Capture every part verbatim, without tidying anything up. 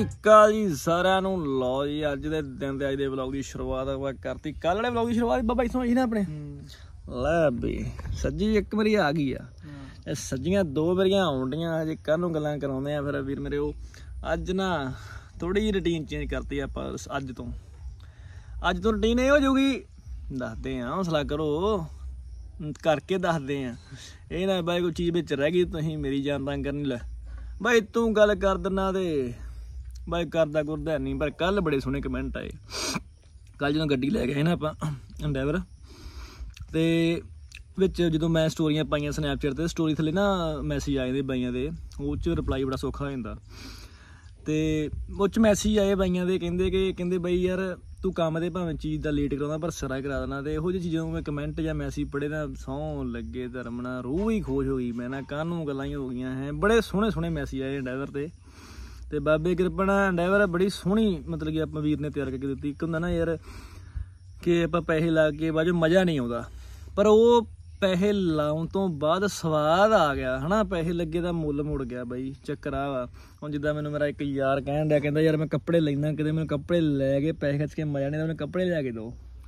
ਸ਼੍ਰੀ ਅਕਾਲ ਜੀ ਸਾਰਿਆਂ ਨੂੰ। ਲਓ ਜੀ ਅੱਜ ਦੇ ਦਿਨ ਦੇ ਅੱਜ ਦੇ ਵਲੌਗ ਦੀ ਸ਼ੁਰੂਆਤ ਆਪਾਂ ਕਰਤੀ। ਕੱਲ ਵਾਲੇ ਵਲੌਗ ਦੀ ਸ਼ੁਰੂਆਤ ਬਾਬਾ ਇੱਥੋਂ ਹੋਈ ਨਾ ਆਪਣੇ। ਲੈ ਬਈ ਸੱਜੀ ਇੱਕ ਵਾਰੀ ਆ ਗਈ ਆ, ਇਹ ਸੱਜੀਆਂ ਦੋ ਵਾਰੀਆਂ ਆਉਣ ਡੀਆਂ। ਹਜੇ ਕੱਲ ਨੂੰ ਗੱਲਾਂ ਕਰਾਉਂਦੇ ਆ ਫਿਰ ਵੀਰ ਮੇਰੇ। ਉਹ ਅੱਜ ਨਾ ਥੋੜੀ ਜਿਹੀ ਰੂਟੀਨ ਚੇਂਜ ਕਰਤੀ ਆਪਾਂ। ਅੱਜ ਤੋਂ ਅੱਜ ਤੋਂ ਰੂਟੀਨ ਇਹ ਹੋ ਜਾਊਗੀ, ਦੱਸਦੇ ਆ, ਹੌਸਲਾ ਕਰੋ, ਕਰਕੇ ਦੱਸਦੇ ਆ। ਇਹ ਨਾ ਬਾਈ ਕੋਈ ਚੀਜ਼ ਵਿੱਚ ਰਹਿ ਗਈ ਤੁਸੀਂ ਮੇਰੀ ਜਾਨ ਤੰਗ ਕਰਨੀ। ਲੈ ਬਾਈ ਤੂੰ ਗੱਲ ਕਰ ਦਿੰਦਾ ਤੇ ਬਾਈ ਕਰਦਾ ਕੁਰਦਾ ਨਹੀਂ। ਪਰ ਕੱਲ ਬੜੇ ਸੋਹਣੇ ਕਮੈਂਟ ਆਏ ਕੱਲ ਜਦੋਂ ਗੱਡੀ ਲੈ ਗਏ ਨਾ ਆਪਾਂ ਐਂਡੈਵਰ, ਤੇ ਵਿੱਚ ਜਦੋਂ ਮੈਂ ਸਟੋਰੀਆਂ ਪਾਈਆਂ ਸਨੈਪਚੈਟ ਤੇ, ਸਟੋਰੀ ਥੱਲੇ ਨਾ ਮੈਸੇਜ ਆਏ ਦੇ ਬਾਈਆਂ ਦੇ, ਉਹ 'ਚ ਰਿਪਲਾਈ ਬੜਾ ਸੌਖਾ ਹੋ ਜਾਂਦਾ। ਤੇ ਉਹ 'ਚ ਮੈਸੇਜ ਆਏ ਬਾਈਆਂ ਦੇ, ਕਹਿੰਦੇ ਕਿ ਕਹਿੰਦੇ ਬਾਈ ਯਾਰ ਤੂੰ ਕੰਮ ਤੇ ਭਾਵੇਂ ਚੀਜ਼ ਦਾ ਲੇਟ ਕਰਾਉਂਦਾ ਪਰ ਸਿਰਾ ਕਰਾ ਦੇਣਾ। ਤੇ ਇਹੋ ਜਿਹੀ ਚੀਜ਼ਾਂ ਨੂੰ ਮੈਂ ਕਮੈਂਟ ਜਾਂ ਮੈਸੇਜ ਪੜ੍ਹੇ ਤਾਂ ਸਹੁੰ ਲੱਗੇ ਧਰਮ ਨਾਲ ਰੂਹ ਹੀ ਖੁਸ਼ ਹੋ ਗਈ। ਮੈਂ ਨਾ ਕਾਹਨੂੰ ਗੱਲਾਂ ਹੀ ਹੋ ਗਈਆਂ ਹੈ। ਬੜੇ ਸੋਹਣੇ ਸੋਹਣੇ ਮੈਸੇਜ ਆਏ ਐਂਡੈਵਰ ਤੇ ਤੇ ਬਾਬੇ ਕਿਰਪਾ ਨਾਲ ਐਂਡੈਵਰ ਬੜੀ ਸੋਹਣੀ ਮਤਲਬ ਕਿ ਆਪਾਂ ਵੀਰ ਨੇ ਤਿਆਰ ਕਰਕੇ ਦਿੱਤੀ। ਇੱਕ ਹੁੰਦਾ ਨਾ ਯਾਰ ਕਿ ਆਪਾਂ ਪੈਸੇ ਲਾ ਕੇ ਬਾਅਦ ਮਜ਼ਾ ਨਹੀਂ ਆਉਂਦਾ, ਪਰ ਉਹ ਪੈਸੇ ਲਾਉਣ ਤੋਂ ਬਾਅਦ ਸਵਾਦ ਆ ਗਿਆ ਹੈ ਨਾ। ਪੈਸੇ ਲੱਗੇ ਦਾ ਮੁੱਲ ਮੁੜ ਗਿਆ ਬਾਈ। ਚੱਕਰ ਆ ਵਾ ਹੁਣ ਜਿੱਦਾਂ ਮੈਨੂੰ ਮੇਰਾ ਇੱਕ ਯਾਰ ਕਹਿਣ ਡਿਆ, ਕਹਿੰਦਾ ਯਾਰ ਮੈਂ ਕੱਪੜੇ ਲੈਣਾ, ਕਿਤੇ ਮੈਨੂੰ ਕੱਪੜੇ ਲੈ ਕੇ ਪੈਸੇ ਖਰਚ ਕੇ ਮਜ਼ਾ ਨਹੀਂ ਆਉਂਦਾ, ਮੈਨੂੰ ਕੱਪੜੇ ਲਿਆ ਕੇ ਦਿਓ।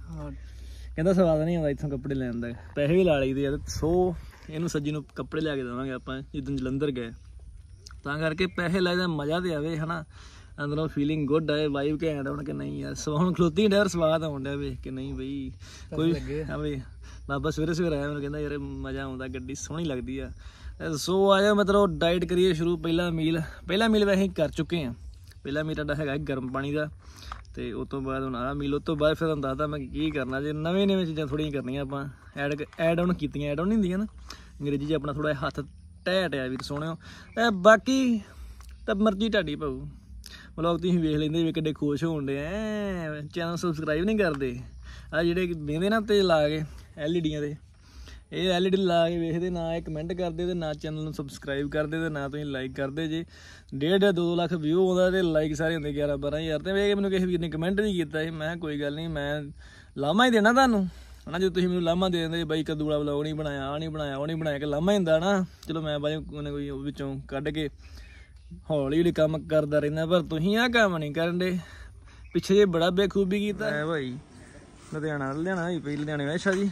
ਕਹਿੰਦਾ ਸਵਾਦ ਨਹੀਂ ਆਉਂਦਾ ਇੱਥੋਂ ਕੱਪੜੇ ਲੈਣ ਦਾ, ਪੈਸੇ ਵੀ ਲਾ ਲਈਦੇ ਯਾਰ। ਸੋ ਇਹਨੂੰ ਸੱਜੀ ਨੂੰ ਕੱਪੜੇ ਲਿਆ ਕੇ ਦੇਵਾਂਗੇ ਆਪਾਂ ਜਿੱਦਣ ਜਲੰਧਰ ਗਏ। ਤਾਂ ਕਰਕੇ ਪੈਸੇ ਲਾਏ ਮਜ਼ਾ ਤੇ ਆਵੇ ਹੈ ਨਾ, ਅੰਦਰੋਂ ਫੀਲਿੰਗ ਗੁੱਡ ਆਏ, ਵਾਈਬ ਘੈਂਟ ਆਉਣ ਕਿ ਨਹੀਂ ਯਾਰ। ਸੋ ਹੁਣ ਖਲੋਤੀ ਡਿਆ ਸਵਾਦ ਆਉਣ ਡਿਆ ਵੇਖ ਕੇ ਨਹੀਂ ਬਈ ਕੋਈ ਹਾਂ ਬਈ। ਬਾਬਾ ਸਵੇਰੇ ਸਵੇਰੇ ਆਇਆ ਮੈਨੂੰ ਕਹਿੰਦਾ ਯਾਰ ਮਜ਼ਾ ਆਉਂਦਾ, ਗੱਡੀ ਸੋਹਣੀ ਲੱਗਦੀ ਆ। ਸੋ ਆਇਆ ਮਤਲਬ ਡਾਈਟ ਕਰੀਏ ਸ਼ੁਰੂ। ਪਹਿਲਾ ਮੀਲ ਪਹਿਲਾ ਮੀਲ ਵੈਸੇ ਕਰ ਚੁੱਕੇ ਹਾਂ। ਪਹਿਲਾ ਮੀਲ ਸਾਡਾ ਹੈਗਾ ਗਰਮ ਪਾਣੀ ਦਾ, ਤੇ ਉਸ ਤੋਂ ਬਾਅਦ ਹੁਣ ਆਹ ਮੀਲ। ਉਸ ਤੋਂ ਬਾਅਦ ਫਿਰ ਤੁਹਾਨੂੰ ਦੱਸਦਾ ਮੈਂ ਕੀ ਕਰਨਾ ਜੇ। ਨਵੇਂ ਨਵੇਂ ਚੀਜ਼ਾਂ ਥੋੜ੍ਹੀਆਂ ਕਰਨੀਆਂ ਆਪਾਂ, ਐਡ ਐਡ ਆਨ ਕੀਤੀਆਂ। ਐਡ ਆਨ ਨਹੀਂ ਹੁੰਦੀਆਂ ਨਾ ਅੰਗਰੇਜ਼ੀ 'ਚ, ਆਪਣਾ ਥੋੜ੍ਹਾ ਜਿਹਾ ਹੱਥ ਟਹਿ ਟਿਆ ਵੀ ਸੋਹਣਿਓ। ਬਾਕੀ ਤਾਂ ਮਰਜ਼ੀ ਤੁਹਾਡੀ ਭਾਊ। ਵਲੋਗ ਤੁਸੀਂ ਵੇਖ ਲੈਂਦੇ ਵੀ ਕਿੱਡੇ ਖੁਸ਼ ਹੋਣ ਡੇ ਐ। ਚੈਨਲ ਸਬਸਕ੍ਰਾਈਬ ਨਹੀਂ ਕਰਦੇ ਆ ਜਿਹੜੇ ਵੇਖਦੇ ਨਾ ਤੇ ਲਾ ਕੇ ਐਲ ਈ ਡੀਆਂ ਦੇ, ਇਹ ਐਲ ਈ ਡੀ ਲਾ ਕੇ ਵੇਖਦੇ ਨਾ, ਇਹ ਕਮੈਂਟ ਕਰਦੇ ਤੇ ਨਾ ਚੈਨਲ ਨੂੰ ਸਬਸਕ੍ਰਾਈਬ ਕਰਦੇ ਤੇ ਨਾ ਤੁਸੀਂ ਲਾਈਕ ਕਰਦੇ ਜੇ। ਡੇਢ ਦੋ ਦੋ ਲੱਖ ਵਿਊ ਆਉਂਦਾ ਤੇ ਲਾਈਕ ਸਾਰੇ ਹੁੰਦੇ ਗਿਆਰਾਂ ਬਾਰਾਂ ਹਜ਼ਾਰ। ਤੇ ਵੇਖ ਮੈਨੂੰ ਕਿਸੇ ਵੀਰ ਨੇ ਕਮੈਂਟ ਨਹੀਂ ਕੀਤਾ ਸੀ। ਮੈਂ ਕੋਈ ਗੱਲ ਨਹੀਂ, ਮੈਂ ਲਾਮਾ ਹੀ ਦੇਣਾ ਤੁਹਾਨੂੰ ਹੈ ਨਾ। ਜਦੋਂ ਤੁਸੀਂ ਮੈਨੂੰ ਲਾਮਾ ਦੇ ਦਿੰਦੇ ਬਾਈ ਕਦੂ ਵਾਲਾ ਵਲੋਗ ਨਹੀਂ ਬਣਾਇਆ, ਆਹ ਨਹੀਂ ਬਣਾਇਆ, ਉਹ ਨਹੀਂ ਬਣਾਇਆ, ਕਿ ਲਾਮਾ ਹੀ ਹੁੰਦਾ ਨਾ। ਚਲੋ ਮੈਂ ਬਾਈ ਕੋਈ ਵਿੱਚੋਂ ਕੱਢ ਕੇ ਹੌਲੀ ਹੌਲੀ ਕੰਮ ਕਰਦਾ ਰਹਿੰਦਾ, ਪਰ ਤੁਸੀਂ ਆਹ ਕੰਮ ਨਹੀਂ ਕਰਨ ਦੇ। ਪਿੱਛੇ ਜੇ ਬੜਾ ਬੇਖੂਬੀ ਕੀਤਾ ਹੈ ਭਾਈ। ਲੁਧਿਆਣਾ ਲੁਧਿਆਣਾ ਹੀ ਪਈ ਲੁਧਿਆਣੇ ਅੱਛਾ ਜੀ।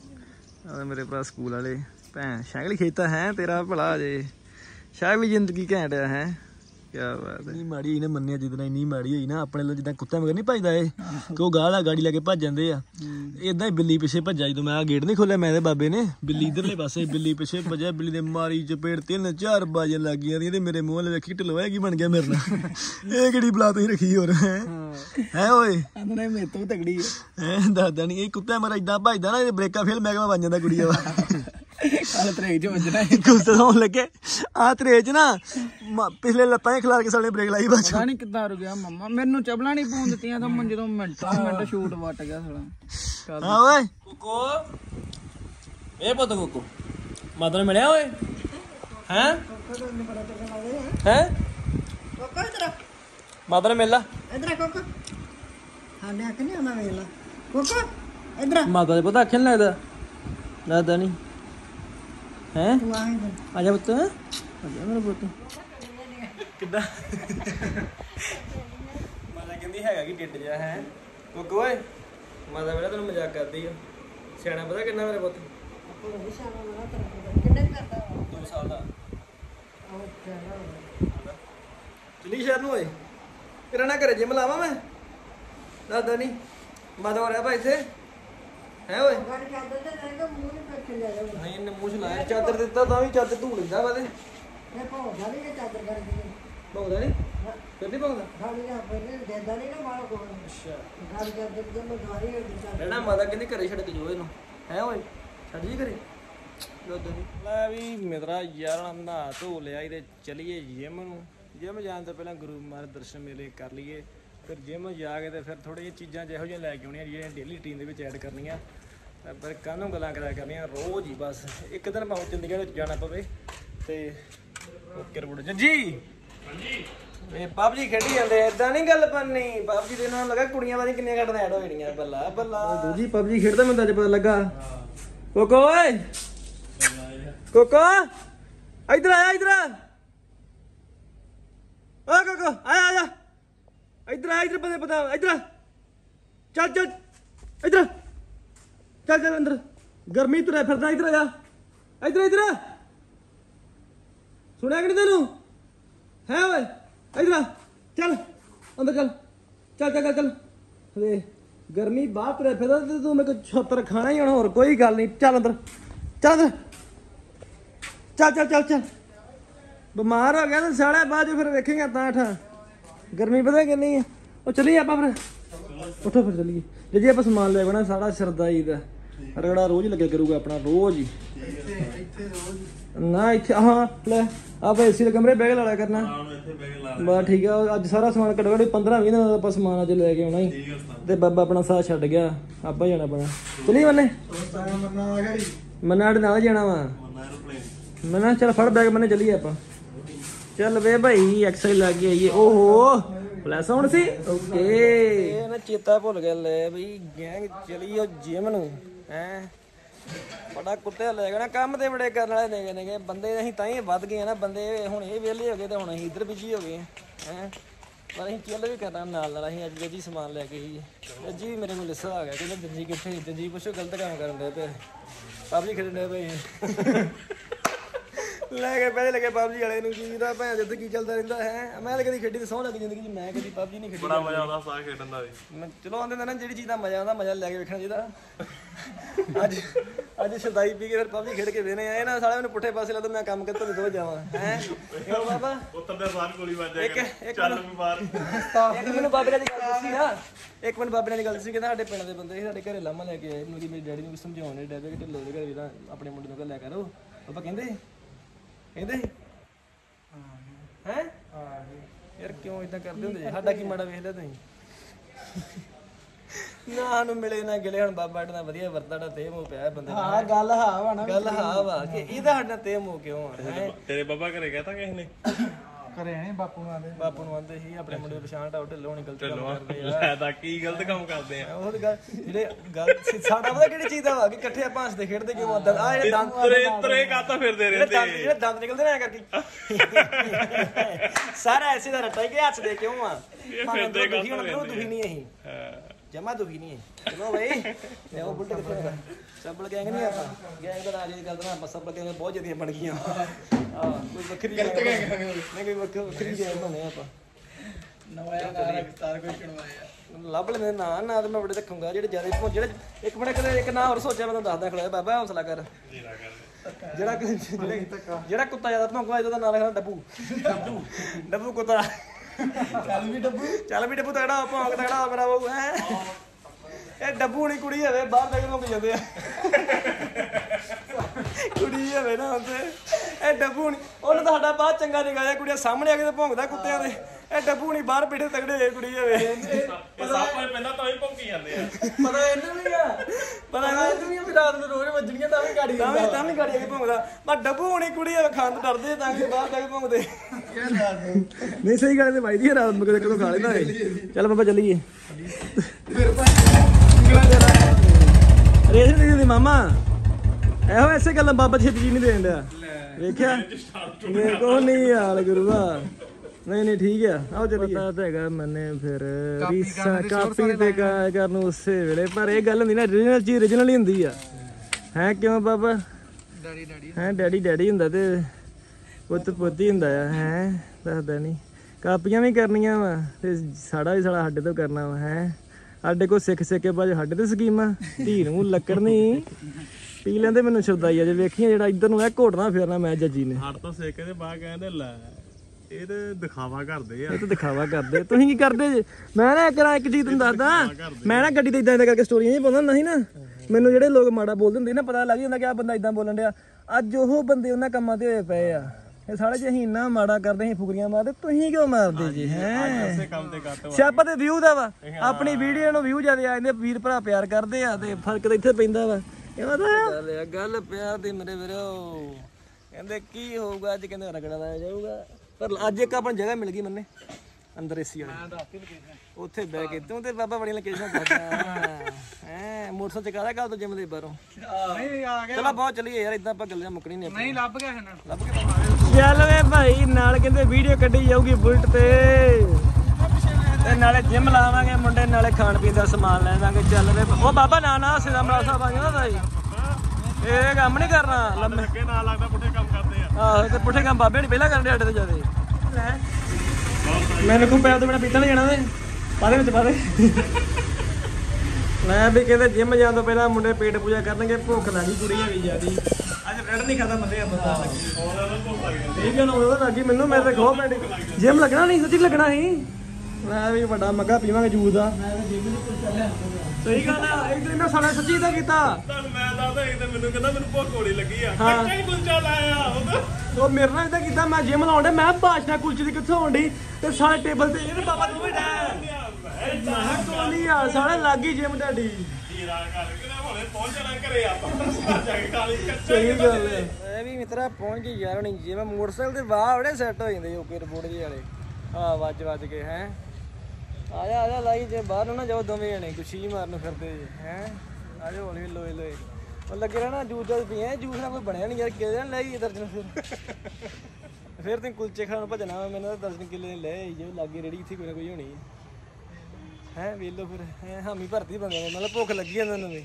ਮੇਰੇ ਭਰਾ ਸਕੂਲ ਵਾਲੇ ਭੈਣ ਸਾਈਕਲ ਖੇਚਤਾ ਹੈ ਤੇਰਾ ਭਲਾ ਜੇ। ਸਾਈਕਲ ਜ਼ਿੰਦਗੀ ਘੈਂਟ ਆ ਹੈ। ਕਿਆ ਬਾਤ ਹੈ। ਇੰਨੀ ਮਾੜੀ ਇਹਨੇ ਮੰਨਿਆ ਜਿੱਦਾਂ ਇੰਨੀ ਮਾੜੀ ਹੋਈ ਨਾ ਆਪਣੇ ਲੋ, ਜਿੱਦਾਂ ਕੁੱਤਿਆਂ ਮਗਰ ਨਹੀਂ ਭੱਜਦਾ ਇਹ, ਕਿ ਉਹ ਗਾਹ ਲਾ ਗਾੜੀ ਲੈ ਕੇ ਭੱਜ ਜਾਂਦੇ ਆ। ਏਦਾਂ ਹੀ ਬਿੱਲੀ ਪਿੱਛੇ ਭੱਜਾ। ਜਦੋਂ ਮੈਂ ਆਹ ਗੇਟ ਨਹੀਂ ਖੋਲਿਆ ਮੈਂ ਤੇ ਬਾਬੇ ਨੇ, ਬਿੱਲੀ ਇੱਧਰਲੇ ਪਾਸੇ ਬਿੱਲੀ ਪਿੱਛੇ ਭੱਜਿਆ। ਬਿੱਲੀ ਦੇ ਮਾਰੀ ਚਪੇੜ ਤਿੰਨ ਚਾਰ ਬਾਜਣ ਲੱਗ ਗਈਆਂ ਤੇ ਮੇਰੇ ਮੂੰਹ ਵਾਲੇ ਵੇਖੀ ਢਿੱਲੋਂ ਕੀ ਬਣ ਗਿਆ ਮੇਰੇ ਨਾਲ। ਇਹ ਕਿਹੜੀ ਬਲਾ ਤੁਸੀਂ ਰੱਖੀ ਹੋਰ ਹੈ ਹੈ ਓਏ। ਮੇਰੇ ਤੋਂ ਤਗੜੀ ਹੈ ਦੱਸਦਾ ਨਹੀਂ। ਇਹ ਕੁੱਤਿਆਂ ਮਗਰ ਏਦਾਂ ਭੱਜਦਾ ਨਾ, ਬ੍ਰੇਕਾਂ ਫੇਲ ਮੈਂ ਕਿਹਾ ਬਣ ਜਾਂਦਾ ਕੁੜੀਆਂ ਵਾ। ਲੱਗੇ ਆਹ ਤਰੇ ਚ ਨਾ ਪਿਛਲੇ ਲੱਤਾਂ ਖਿਲਾਰ ਕੇ ਸਾਡੇ ਬ੍ਰੇਕ ਲਾਈ ਬਸ ਨਹੀਂ ਕਿੱਦਾਂ ਰੁਕ ਗਿਆ ਮੰਮਾ। ਮੈਨੂੰ ਚਪਲਾਂ ਨੀ ਪਾਉਣ ਦਿੱਤੀਆਂ ਤਾਂ ਜਦੋਂ ਮਿੰਟਾਂ ਮਿੰਟ ਸ਼ੂਟ ਵੱਟ ਗਿਆ ਸਾਲਾ। ਹਾਂ ਓਏ ਕੋਕੋ, ਇਹ ਪੁੱਤ ਕੋਕੋ ਮਾਤਾ ਨੂੰ ਮਿਲਿਆ ਓਏ ਹੈ ਹੈ ਕੋਕੋ ਇਧਰ ਮਾਤਾ ਨੂੰ ਮਿਲ ਲਾ ਇਧਰ ਕੋਕੋ। ਹਾਂ ਲੈ ਕੇ ਨਹੀਂ ਆਉਣਾ ਵੇਖ ਲਾ ਕੋਕੋ ਇਧਰ। ਮਾਤਾ ਦੇ ਪਤਾ ਅੱਖਾਂ ਨੀ ਲੱਗਦਾ ਲੱਗਦਾ ਨਹੀਂ ਹੈ। ਆਜਾ ਪੁੱਤ ਆਜਾ ਮੇਰਾ ਪੁੱਤ। ਕਿੱਦਾਂ ਮਾਤਾ ਕਹਿੰਦੀ ਹੈਗਾ ਕਿ ਡਿੱਡ ਜਾ ਹੈ ਕੋਕੋ ਓਏ। ਮਾਤਾ ਮੇਰਾ ਤੈਨੂੰ ਮਜ਼ਾਕ ਕਰਦੀ ਆ। ਸਿਆਣਾ ਪਤਾ ਕਿੰਨਾ ਮੇਰੇ ਪੁੱਤ? ਦੋ ਸਾਲ ਦਾ। ਚਲੀ ਸ਼ਹਿਰ ਨੂੰ ਓਏ ਰਹਿਣਾ ਘਰੇ ਜਿਮ ਲਾਵਾਂ ਮੈਂ ਦੱਸਦਾ ਨਹੀਂ। ਮਾਤਾ ਹੋ ਰਿਹਾ ਭਾਈ ਇੱਥੇ ਹੈ ਓਏ। ਨਹੀਂ ਇਹਨੇ ਮੂੰਹ ਚ ਲਾਇਆ ਚਾਦਰ ਦਿੱਤਾ ਤਾਂ ਵੀ ਚਾਦਰ ਧੂ ਲੈਂਦਾ ਵਾ ਤੇ ਭੌਂਦਾ ਨਹੀਂ ਫਿਰ ਨਹੀਂ ਭੌਂਦਾ। ਰਹਿਣਾ ਮਾਤਾ ਕਹਿੰਦੀ ਘਰੇ ਛੱਡ ਕੇ ਜੋ ਇਹਨੂੰ ਹੈ ਓਏ। ਛੱਡ ਜੀ ਘਰੇ ਲੈ ਵੀ ਮੇਰਾ ਯਾਰ ਨਹਾ ਧੋ ਲਿਆ ਇਹਦੇ ਚਲੀਏ ਜਿਮ ਨੂੰ। ਜਿਮ ਜਾਣ ਤੋਂ ਪਹਿਲਾਂ ਗੁਰੂ ਮਹਾਰਾਜ ਦਰਸ਼ਨ ਮੇਲੇ ਕਰ ਲਈਏ, ਫਿਰ ਜਿਮ ਜਾ ਕੇ ਤੇ ਫਿਰ ਥੋੜ੍ਹੀਆਂ ਜਿਹੀਆਂ ਚੀਜ਼ਾਂ ਜਿਹੋ ਜਿਹੀਆਂ ਲੈ ਕੇ ਆਉਣੀਆਂ ਜਿਹੜੀਆਂ ਡੇਲੀ ਰੂਟੀਨ ਦੇ ਵਿੱਚ ਐਡ ਕਰਨੀਆਂ। ਪਰ ਕਾਹਨੂੰ ਗੱਲਾਂ ਕਰਿਆ ਕਰਨੀਆਂ ਰੋਜ਼ ਹੀ ਬਸ। ਇੱਕ ਦਿਨ ਭਾਵੇਂ ਚੰਡੀਗੜ੍ਹ ਵਿੱਚ ਜਾਣਾ ਪਵੇ ਤੇ ਓਕੇ ਰਿਪੋਰਟ ਜੱਜੀ ਇਹ ਪਬਜੀ ਖੇਡੀ ਜਾਂਦੇ। ਏਦਾਂ ਨਹੀਂ ਗੱਲ ਬਣਨੀ। ਪਬਜੀ ਦੇ ਨਾਲ ਲੱਗਾ ਕੁੜੀਆਂ ਵਾਲੀ ਕਿੰਨੀਆਂ ਘੱਟ ਐਡ ਹੋ ਜਾਣੀਆਂ। ਬੱਲਾ ਬੱਲਾ ਦੂਜੀ ਪਬਜੀ ਖੇਡਦਾ ਮੈਨੂੰ ਅੱਜ ਪਤਾ ਲੱਗਾ। ਕੋਕੋ ਓਏ ਕੋਕੋ ਇੱਧਰ ਆਇਆ ਇੱਧਰ। ਓ ਕੋਕੋ ਆਇਆ ਆਇਆ इधर आ, इधर पता पता इधर चल चल इधर चल चल अंदर गर्मी तुरे फिरदा इधर आ इधर इधर सुनिया कि नहीं तेनू है ओए इधर आ चल अंदर चल चल चल चल चल अरे गर्मी बाहर तुरे फिरदा ते तू मेरे को छत्तर खाना ही होना और कोई गल नहीं चल अंदर चल अंदर चल चल चल चल बीमार हो गया तो साढ़े बाद फिर वेखेंगे तां ठा गर्मी पता किन्नी है ਉਹ ਚੱਲੀਏ ਆਪਾਂ ਫਿਰ ਉੱਠੋ ਫਿਰ ਚੱਲੀਏ ਜੇ ਜੇ ਆਪਾਂ ਸਮਾਨ ਲੈ ਆਉਣਾ ਸਾਰਾ ਸਰਦਾਈ ਦਾ ਰਗੜਾ ਰੋਜ਼ ਲੱਗਿਆ ਕਰੂਗਾ ਆਪਣਾ ਰੋਜ਼ ਹੀ ਨਾ ਇੱਥੇ ਹਾਂ ਲੈ ਆਪਾਂ ਏਸੀ ਦੇ ਕਮਰੇ ਬੈਗ ਲਾਇਆ ਕਰਨਾ ਬਸ ਠੀਕ ਆ ਅੱਜ ਸਾਰਾ ਸਮਾਨ ਘੱਟੋ ਘੱਟ ਪੰਦਰਾਂ ਵੀਹ ਦਿਨ ਦਾ ਆਪਾਂ ਸਮਾਨ ਅੱਜ ਲੈ ਕੇ ਆਉਣਾ ਹੀ ਤੇ ਬਾਬਾ ਆਪਣਾ ਸਾਥ ਛੱਡ ਗਿਆ ਆਪਾਂ ਜਾਣਾ ਪੈਣਾ ਚੱਲੀਏ ਮੰਨੇ ਮੰਨਾ ਸਾਡੇ ਨਾਲ ਜਾਣਾ ਵਾ ਮੰਨਾ ਚੱਲ ਫੜ ਬੈਗ ਮੰਨੇ ਚੱਲੀਏ ਆਪਾਂ ਚੱਲ ਵੇ ਭਾਈ ਐਕਸਰਸਾਈਜ਼ ਲੱਗ ਗਈ ਆਈਏ ਓਹੋ ਪਲੱਸ ਹੁਣ ਸੀ ਓਕੇ ਇਹ ਨਾ ਚੇਤਾ ਭੁੱਲ ਗਿਆ ਲੈ ਬਈ ਗੈਂਗ ਚਲੀ ਉਹ ਜਿਮ ਨੂੰ ਹੈ ਬੜਾ ਕੁੱਤੇ ਲੈ ਗਏ ਨਾ ਕੰਮ ਤੇ ਬੜੇ ਕਰਨ ਵਾਲੇ ਨੇਗੇ ਨੇਗੇ ਬੰਦੇ ਅਸੀਂ ਤਾਂ ਹੀ ਵੱਧ ਗਏ ਨਾ ਬੰਦੇ ਹੁਣ ਇਹ ਵਿਹਲੇ ਹੋ ਗਏ ਤੇ ਹੁਣ ਅਸੀਂ ਇੱਧਰ ਬਿਜੀ ਹੋ ਗਏ ਹੈ ਪਰ ਅਸੀਂ ਚੱਲ ਵੀ ਕਰਨਾ ਨਾਲ ਨਾਲ ਅਸੀਂ ਅੱਜ ਜੀ ਸਮਾਨ ਲੈ ਕੇ ਹੀ ਅੱਜ ਵੀ ਮੇਰੇ ਕੋਲ ਲਿਸਾ ਆ ਗਿਆ ਕਹਿੰਦਾ ਦੰਜੀ ਕਿੱਥੇ ਦੰਜੀ ਪੁੱਛੋ ਗਲਤ ਕੰਮ ਕਰਨ ਦੇ ਪਏ ਪਬਜੀ ਖੇਡਣ ਦੇ ਪਏ ਲੈ ਕੇ ਪਹਿਲੇ ਲੱਗੇ ਪਬਜੀ ਵਾਲੇ ਨੂੰ ਕੀ ਦਾ ਭੈਣ ਜਿੱਦ ਕੀ ਚੱਲਦਾ ਰਹਿੰਦਾ ਹੈ ਮੈਂ ਤਾਂ ਕਦੀ ਖੇਡੀ ਤੇ ਸੌਂ ਲੱਗ ਜ਼ਿੰਦਗੀ 'ਚ ਮੈਂ ਕਦੀ ਪਬਜੀ ਨਹੀਂ ਖੇਡੀ ਬੜਾ ਮਜ਼ਾ ਆਉਂਦਾ ਸਾਹ ਖੇਡਣ ਦਾ ਵੀ ਚਲੋ ਆਉਂਦੇ ਨਾ ਜਿਹੜੀ ਚੀਜ਼ ਦਾ ਮਜ਼ਾ ਆਉਂਦਾ ਮਜ਼ਾ ਲੈ ਕੇ ਵੇਖਣਾ ਚਾਹੀਦਾ ਅੱਜ ਅੱਜ ਸ਼ਦਾਈ ਪੀ ਕੇ ਫਿਰ ਪਬਜੀ ਖੇਡ ਕੇ ਵੇਨੇ ਆਏ ਨਾ ਸਾਲੇ ਮੈਨੂੰ ਪੁੱਠੇ ਪਾਸੇ ਲਾ ਦੋ ਮੈਂ ਕੰਮ ਕਿੱਥੋਂ ਤੋਂ ਜਾਵਾਂ ਹੈ ਕਿਉਂ ਬਾਬਾ ਉੱਤਰ ਦੇ ਸਾਰ ਗੋਲੀ ਵੱਜ ਜਾਏਗਾ ਚੱਲ ਵੀ ਬਾਹਰ ਇੱਕ ਮੈਨੂੰ ਬਾਬੇ ਨੇ ਗੱਲ ਦੱਸੀ ਨਾ ਇੱਕ ਮਿੰਟ ਬਾਬੇ ਨੇ ਗੱਲ ਦੱਸੀ ਕਹਿੰਦਾ ਸਾਡੇ ਪਿੰਡ ਦੇ ਬੰਦੇ ਸਾਡੇ ਘਰੇ ਲਾਮਾ ਲੈ ਕੇ ਆਏ ਮੇਰੀ ਮੇਰੇ ਡੈਡੀ ਨੂੰ ਸਮਝਾਉਣੇ ਡੈਡੀ ਕਿ ਢਿੱਲੋਂ ਦੇ ਘਰੇ ਵੀ ਤਾਂ ਆਪਣੇ ਮੁੰਡੇ ਨੂੰ ਲੈ ਕਰੋ ਆਪਾਂ ਕਹਿੰਦੇ ਕਹਿੰਦੇ ਹੈ ਯਾਰ ਕਿਉਂ ਇਦਾਂ ਕਰਦੇ ਹੁੰਦੇ ਜੀ ਸਾਡਾ ਕੀ ਮਾੜਾ ਵੇਖਦਾ ਤੁਸੀਂ ਨਾ ਸਾਨੂੰ ਮਿਲੇ ਨਾ ਗਿਲੇ ਹੁਣ ਬਾਬਾ ਸਾਡੇ ਨਾਲ ਵਧੀਆ ਵਰਤਾ ਦਾ ਤੇ ਮੋ ਪਿਆ ਬੰਦੇ ਹਾਂ ਗੱਲ ਹਾਂ ਵਾ ਨਾ ਗੱਲ ਹਾਂ ਵਾ ਕਿ ਇਹਦਾ ਸਾਡੇ ਨਾਲ ਤੇ ਮੋ ਕਿਉਂ ਆ ਤੇਰੇ ਬਾਬਾ ਘਰੇ ਕਹਤਾ ਕਿਸੇ ਨੇ ਘਰੇ ਆਏ ਬਾਪੂ ਨੂੰ ਆਂਦੇ ਬਾਪੂ ਨੂੰ ਆਂਦੇ ਸੀ ਆਪਣੇ ਮੁੰਡੇ ਪਛਾਣ ਟਾਉ ਢਿੱਲੋਂ ਨਹੀਂ ਗਲਤ ਕੰਮ ਕਰਦੇ ਆ ਲੈ ਤਾਂ ਕੀ ਗਲਤ ਕੰਮ ਕਰਦੇ ਆ ਉਹ ਗੱਲ ਜਿਹੜੇ ਗੱਲ ਸਾਡਾ ਪਤਾ ਕਿਹੜੀ ਚੀਜ਼ ਦਾ ਵਾ ਕਿ ਇਕੱਠੇ ਆਪਾਂ ਹੱਸਦੇ ਖੇਡਦੇ ਕਿਉਂ ਆਦਤ ਆ ਜਿਹੜੇ ਦੰਦ ਤਰੇ ਤਰੇ ਕਾਤਾ ਫਿਰਦੇ ਰਹਿੰਦੇ ਜਿਹੜੇ ਦੰਦ ਨਿਕਲਦੇ ਨਾ ਐ ਕਰਕੇ ਸਾਰਾ ਐਸੇ ਦਾ ਰੱਟਾ ਕਿ ਹੱਸਦੇ ਕਿਉਂ ਆ ਫਿਰਦੇ ਦੁਖੀ ਹੁਣ ਦੁਖੀ ਨਹੀਂ ਅਸੀਂ ਜਮਾ ਦੁਖੀ ਨਹੀਂ ਹੈ ਚਲੋ ਬਈ ਇਹ ਉਹ ਬੁਲਟ ਕਿੱਥੇ ਹੈਗਾ ਸੱਬਲ ਗੈਂਗ ਨਹੀਂ ਆਪਾਂ ਗੈਂਗ ਦਾ ਰਾਜ ਦੀ ਗੱਲ ਤਾਂ ਆਪਾਂ ਸੱਬਲ ਗੈਂਗ ਬਹੁਤ ਜਿਆਦੀਆਂ ਬਣ ਗਈਆਂ ਆ ਕੋਈ ਵੱਖਰੀ ਗਲਤ ਗੈਂਗ ਨਹੀਂ ਕੋਈ ਵੱਖਰੀ ਗੈਂਗ ਬਣੇ ਆਪਾਂ ਨਵਾਂ ਤਾਰ ਕੋਈ ਚਣਵਾਇਆ ਲੱਭ ਲੈਂਦੇ ਨਾ ਨਾ ਤੇ ਮੈਂ ਬੜੇ ਰੱਖੂੰਗਾ ਜਿਹੜੇ ਜਿਆਦਾ ਜਿਹੜੇ ਇੱਕ ਮਿੰਟ ਕਦੇ ਇੱਕ ਨਾ ਹੋਰ ਸੋਚਿਆ ਮੈਂ ਤੁਹਾਨੂੰ ਦੱਸਦਾ ਖੜਿਆ ਬਾਬਾ ਹੌਸਲਾ ਕਰ ਜਿਹੜਾ ਜਿਹੜਾ ਕੁੱਤਾ ਜਿਆਦਾ ਭੌਂਕਦਾ ਇਹਦਾ ਨਾਂ ਲਿਖਣਾ ਡੱਬੂ ਡੱਬੂ ਡੱਬੂ ਕੁੱਤਾ ਚੱਲ ਵੀ ਡੱਬੂ ਚੱਲ ਵੀ ਡੱਬੂ ਤਗੜਾ ਭੌਂਕ ਤਗੜਾ ਮੇਰਾ ਬਾਬੂ ਹੈ ਇਹ ਡੱਬੂ ਨਹੀਂ ਕੁੜੀ ਹੋਵੇ ਬਾਹਰ ਲੈ ਕੇ ਮੁੱਕ ਜਾਂਦੇ ਆ ਕੁੜੀ ਹੋਵੇ ਨਾ ਹੁੰਦੇ ਇਹ ਡੱਬੂ ਨਹੀਂ ਉਹਨੂੰ ਤਾਂ ਸਾਡਾ ਬਾਹਰ ਚੰਗਾ ਨਹੀਂ ਗਾਇਆ ਕੁੜੀਆਂ ਸਾਹਮਣੇ ਆ ਕੇ ਭੌਂਕਦਾ ਕੁੱਤਿਆਂ ਦੇ ਇਹ ਡੱਬੂ ਨਹੀਂ ਬਾਹਰ ਬੈਠੇ ਤਗੜੇ ਹੋਏ ਕੁੜੀ ਹੋਵੇ ਇਹ ਸਾਪੇ ਪੈਂਦਾ ਤਾਂ ਹੀ ਭੌਂਕੀ ਜਾਂਦੇ ਆ ਪਤਾ ਇਹਨੂੰ ਵੀ ਆ ਪਤਾ ਇਹਨੂੰ ਵੀ ਰਾਤ ਨੂੰ ਰੋਜ਼ ਵੱਜਣੀਆਂ ਤਾਂ ਵੀ ਗਾੜੀ ਤਾਂ ਵੀ ਤਾਂ ਵੀ ਗਾੜੀ ਆ ਕੇ ਭੌਂਕਦਾ ਪਰ ਡੱਬੂ ਹੋਣੀ ਕੁੜੀ ਹੋਵੇ ਖਾਣ ਤੋਂ ਡਰਦੇ ਤਾਂ ਕਿ ਬਾਹਰ ਜਾ ਕੇ ਭੌਂਕਦੇ ਨਹੀਂ ਸਹੀ ਗੱਲ ਤੇ ਵਾਈਦੀ ਰਾਤ ਨੂੰ ਕਦੇ ਕਦੋਂ ਖਾ ਲੈਂਦਾ ਇਹ ਚੱਲ ਬਾਬਾ ਚੱਲੀਏ ਫਿਰ ਰੇਸ ਨਹੀਂ ਦਿੰਦੀ ਮਾਮਾ ਇਹੋ ਐਸੇ ਗੱਲਾਂ ਬਾਬਾ ਛੇਤੀ ਜੀ ਨਹੀਂ ਦੇਣ ਡਿਆ ਵੇਖਿਆ ਮੇਰੇ ਕੋਲ ਨਹੀਂ ਹਾਲ ਗੁਰੂਆ ਨਹੀਂ ਨਹੀਂ ਠੀਕ ਆ ਆਓ ਚੱਲੀਏ ਪਤਾ ਤਾਂ ਹੈਗਾ ਮੈਨੇ ਫਿਰ ਰੀਸਾਂ ਕਾਪੀ ਤੇ ਕਰਨ ਨੂੰ ਉਸੇ ਵੇਲੇ ਪਰ ਇਹ ਗੱਲ ਹੁੰਦੀ ਨਾ ਓਰੀਜਨਲ ਚੀਜ਼ ਓਰੀਜਨਲ ਹੀ ਹੁੰਦੀ ਆ ਹੈ ਕਿਉਂ ਬਾਬਾ ਡੈਡੀ ਡੈਡੀ ਹੈ ਡੈਡੀ ਡੈਡੀ ਹੁੰਦਾ ਤੇ ਪੁੱਤ ਪੁੱਤ ਹੀ ਹੁੰਦਾ ਆ ਹੈ ਦੱਸਦਾ ਨਹੀਂ ਕਾਪੀਆਂ ਵੀ ਕਰਨੀਆਂ ਵਾ ਤੇ ਸਾਡਾ ਵੀ ਸਾਲਾ ਸਾਡੇ ਤੋਂ ਕਰਨਾ ਵਾ ਹੈ ਸਾਡੇ ਕੋਲ ਸਿੱਖ ਸਿੱਖ ਕੇ ਬਾਜ ਸਾਡੇ ਤੇ ਸਕੀਮਾਂ ਧੀ ਨੂੰ ਲੱਕੜ ਨਹੀਂ ਪੀ ਲੈਂਦੇ ਮੈਨੂੰ ਸ਼ਬਦਾਈ ਅਜੇ ਵੇਖੀਆਂ ਜਿਹੜਾ ਇੱਧਰ ਨੂੰ ਇਹ ਘੋਟਣਾ ਫੇਰਨਾ ਮੈਂ ਜੱਜੀ ਨੇ ਹੱਟ ਤੋਂ ਸਿੱਖ ਦੇ ਬਾਅਦ ਕਹਿੰਦੇ ਲੈ ਇਹ ਤੇ ਦਿਖਾਵਾ ਕਰਦੇ ਆ ਇਹ ਤੇ ਦਿਖਾਵਾ ਕਰਦੇ ਤੁਸੀਂ ਕੀ ਕਰਦੇ ਜੇ ਮੈਂ ਨਾ ਇੱਕ ਇੱਕ ਚੀਜ਼ ਤੁਹਾਨੂੰ ਦੱਸਦਾ ਮੈਂ ਨਾ ਗੱਡੀ ਤੇ ਇਦਾਂ ਇਦਾਂ ਕਰਕੇ ਸਟੋਰੀਆਂ ਨਹੀਂ ਪਾਉਂਦਾ ਹੁੰਦਾ ਸੀ ਨਾ ਮੈਨੂੰ ਜਿਹੜੇ ਲੋਕ ਮਾੜਾ ਬੋਲਦੇ ਹੁੰਦੇ ਨਾ ਪਤਾ ਲੱਗ ਜਾਂਦਾ ਕਿ ਆਹ ਬੰਦਾ ਇਦਾਂ ਬੋਲਣ ਡਿਆ ਅੱਜ ਉਹ ਬੰਦੇ ਉਹਨਾਂ ਕੰਮਾਂ ਤੇ ਹੋਏ ਪਏ ਆ ਇਹ ਸਾਲੇ ਜੇ ਅਸੀਂ ਇੰਨਾ ਮਾੜਾ ਕਰਦੇ ਅਸੀਂ ਫੁਕਰੀਆਂ ਮਾਰਦੇ ਤੁਸੀਂ ਕਿਉਂ ਮਾਰਦੇ ਜੀ ਹੈ ਸਿਆਪਾ ਤੇ ਵਿਊ ਦਾ ਵਾ ਆਪਣੀ ਵੀਡੀਓ ਨੂੰ ਵਿਊ ਜ਼ਿਆਦਾ ਆ ਜਾਂਦੇ ਵੀਰ ਭਰਾ ਪਿਆਰ ਕਰਦੇ ਆ ਤੇ ਫਰਕ ਤਾਂ ਇੱਥੇ ਪੈਂਦਾ ਵਾ ਇਹ ਪਤਾ ਗੱਲ ਪਿਆਰ ਦੀ ਮੇਰੇ ਵੀਰੋ ਕਹਿੰਦੇ ਕੀ ਹੋਊਗਾ ਅੱਜ ਕਹਿੰਦੇ ਰਗੜਾ ਲਾਇਆ ਜਾਊਗਾ ਪਰ ਅੱਜ ਇੱਕ ਆਪਣੀ ਜਗ੍ਹਾ ਮਿਲ ਗਈ ਮੰਨੇ ਅੰਦਰ ਏਸੀ ਵਾਲੀ ਉੱਥੇ ਬਹਿ ਕੇ ਤੂੰ ਤੇ ਬਾਬਾ ਬੜੀਆਂ ਲੋਕੇਸ਼ਨਾਂ ਦੱਸਦਾ ਹੈ ਮੋਟਰਸਾਈਕਲ ਚਕਾਦਾ ਕੱਲ ਤੋਂ ਜਿਮ ਦੇ ਬਾਹਰੋਂ ਨਹੀਂ ਆ ਗਿਆ ਚਲੋ ਬਹੁਤ ਚੱਲੀਏ ਯਾਰ ਇਦਾਂ ਆਪਾਂ ਗੱਲਾਂ ਮੁੱਕਣੀ ਨਹੀਂ ਨਹੀਂ ਲੱਭ ਗਿਆ ਹੈ ਨਾ ਲੱਭ ਕੇ ਚੱਲ ਵੇ ਭਾਈ ਨਾਲ ਕਹਿੰਦੇ ਵੀਡੀਓ ਕੱਢੀ ਜਾਊਗੀ ਬੁਲਟ ਤੇ ਤੇ ਨਾਲੇ ਜਿਮ ਲਾਵਾਂਗੇ ਮੁੰਡੇ ਨਾਲੇ ਖਾਣ ਪੀਣ ਦਾ ਸਮਾਨ ਲੈ ਜਾਵਾਂਗੇ। ਚੱਲ ਵੇ ਉਹ ਬਾਬਾ ਨਾ ਨਾ ਸਿੱਧਾ ਮਲਾ ਸਾਹਿਬ ਆ ਜਾਂਦਾ ਤਾਈ ਇਹ ਕੰਮ ਨਹੀਂ ਕਰਨਾ ਲੰਮੇ ਨਾਲ ਲੱਗਦਾ ਪੁੱਠੇ ਕੰਮ ਕਰਦੇ ਆ। ਆਹੋ ਤੇ ਪੁੱਠੇ ਕੰਮ ਬਾਬੇ ਨਹੀਂ ਪਹਿਲਾਂ ਕਰਦੇ ਸਾਡੇ ਤੋਂ ਜਿਆਦੇ। ਮੈਨੂੰ ਕੋ ਪੈਰ ਤੋਂ ਬਿਨਾਂ ਪੀਤਾ ਨਹੀਂ ਜਾਣਾ ਤੇ ਪਾਦੇ ਵਿੱਚ ਪਾਦੇ ਮੈਂ ਵੀ ਕਹਿੰਦੇ ਜਿਮ ਜਾਣ ਤੋਂ ਪਹਿਲਾਂ ਮੁੰਡੇ ਪੇਟ ਪੂਜਾ ਕਰਨਗੇ। ਭੁੱਖ ਲੱਗੀ ਕੁੜੀ ਹੈਗੀ ਜਿਆਦੀ ਅੱਜ ਬ੍ਰੈਡ ਨਹੀਂ ਖਾਦਾ ਬੰਦੇ ਆ ਬੰਦਾ ਠੀਕ ਹੈ ਨਾ ਉਹਦਾ ਲੱਗੀ ਮੈਨੂੰ ਮੇਰੇ ਤੇ ਖੋ ਪੈਂਦੀ ਜਿਮ ਲੱਗਣਾ ਨਹੀਂ ਸੱਚੀ ਲੱਗਣਾ ਸੀ। ਮੈਂ ਵੀ ਵੱਡਾ ਮੱਗਾ ਪੀਵਾਂਗੇ ਜੂਸ ਦਾ ਸਹੀ ਗੱਲ ਆ। ਇੱਕ ਦਿਨ ਸਾਲੇ ਸੱਚੀ ਦਾ ਕੀਤਾ ਤੁਹਾਨੂੰ ਮੈਂ ਦੱਸਦਾ ਇੱਕ ਦਿਨ ਮੈਨੂੰ ਕਹਿੰਦਾ ਮੈਨੂੰ ਭੁੱਖ ਹੋਣੀ ਲੱਗੀ ਆ ਕੱਚਾ ਹੀ ਕੁਲਚਾ ਲਾਇਆ ਉਹ ਮੇਰੇ ਨਾਲ ਇਦਾਂ ਕੀਤਾ। ਮੈਂ ਜਿਮ ਲਾਉਣ ਡਿਆ ਮੈਂ ਬਾਸ਼ਨਾ ਕੁਲਚੇ ਦੀ ਕਿੱਥੋਂ ਆਉਂਦੀ ਤੇ ਸਾਰੇ ਟੇਬਲ ਤੇ ਇਹਦੇ ਪਾਪਾ ਦੋਵੇਂ ਡੈ ਮੈਂ ਕੋਲੀ ਆ ਸਾਲੇ ਲੱਗ ਗਈ ਜਿਮ ਤੁਹਾਡੀ ਸਹੀ ਗੱਲ ਹੈ। ਇਹ ਵੀ ਮਿੱਤਰਾ ਪਹੁੰਚ ਗਈ ਯਾਰ ਨਹੀਂ ਜਿਵੇਂ ਮੋਟਰਸਾਈਕਲ ਤੇ ਵਾਹ ਬੜੇ ਸੈੱਟ ਹੋ ਜਾਂਦੇ ਓਕੇ ਰਿਪੋਰਟ ਜੀ ਵਾਲੇ ਆ ਵੱਜ ਵੱਜ ਕੇ ਹੈ ਆ ਜਾ ਆ ਜਾ ਲਾਈ ਜੇ ਬਾਹਰ ਨੂੰ ਨਾ ਜਾਓ ਦੋਵੇਂ ਜਣੇ ਕੁਛੀ ਮਾਰਨ ਫਿਰਦੇ ਜੀ ਹੈ ਆ ਜਾ ਹੌਲੀ ਲੋਏ ਲੋਏ ਉਹ ਲੱਗੇ ਰਹਿਣਾ ਜੂਸ ਜੂਸ ਪੀਏ ਜੂਸ ਨਾਲ ਕੋਈ ਬਣਿਆ ਨਹੀਂ ਯਾਰ ਕਿਹਦੇ ਨਾਲ ਲੈ ਗਈ ਦਰਜਨ ਫਿਰ ਫਿਰ ਤੁਸੀਂ ਕੁਲਚੇ ਖਾਣ ਭਜਣਾ ਮੈਨੂੰ ਦਰਜਨ ਕਿੱਲੇ ਲੈ ਆਈ ਜੇ ਲਾਗੇ ਰੇੜੀ ਇੱਥੇ ਕੋਈ ਨਾ ਕੋਈ ਹੋਣੀ ਹੈ ਵੇਖ ਲਓ ਫਿਰ ਹਾਮੀ ਭਰਤੀ ਬੰਦੇ ਨੇ ਮਤਲਬ ਭੁੱਖ ਲੱਗੀ ਜਾਂਦਾ ਉਹਨਾਂ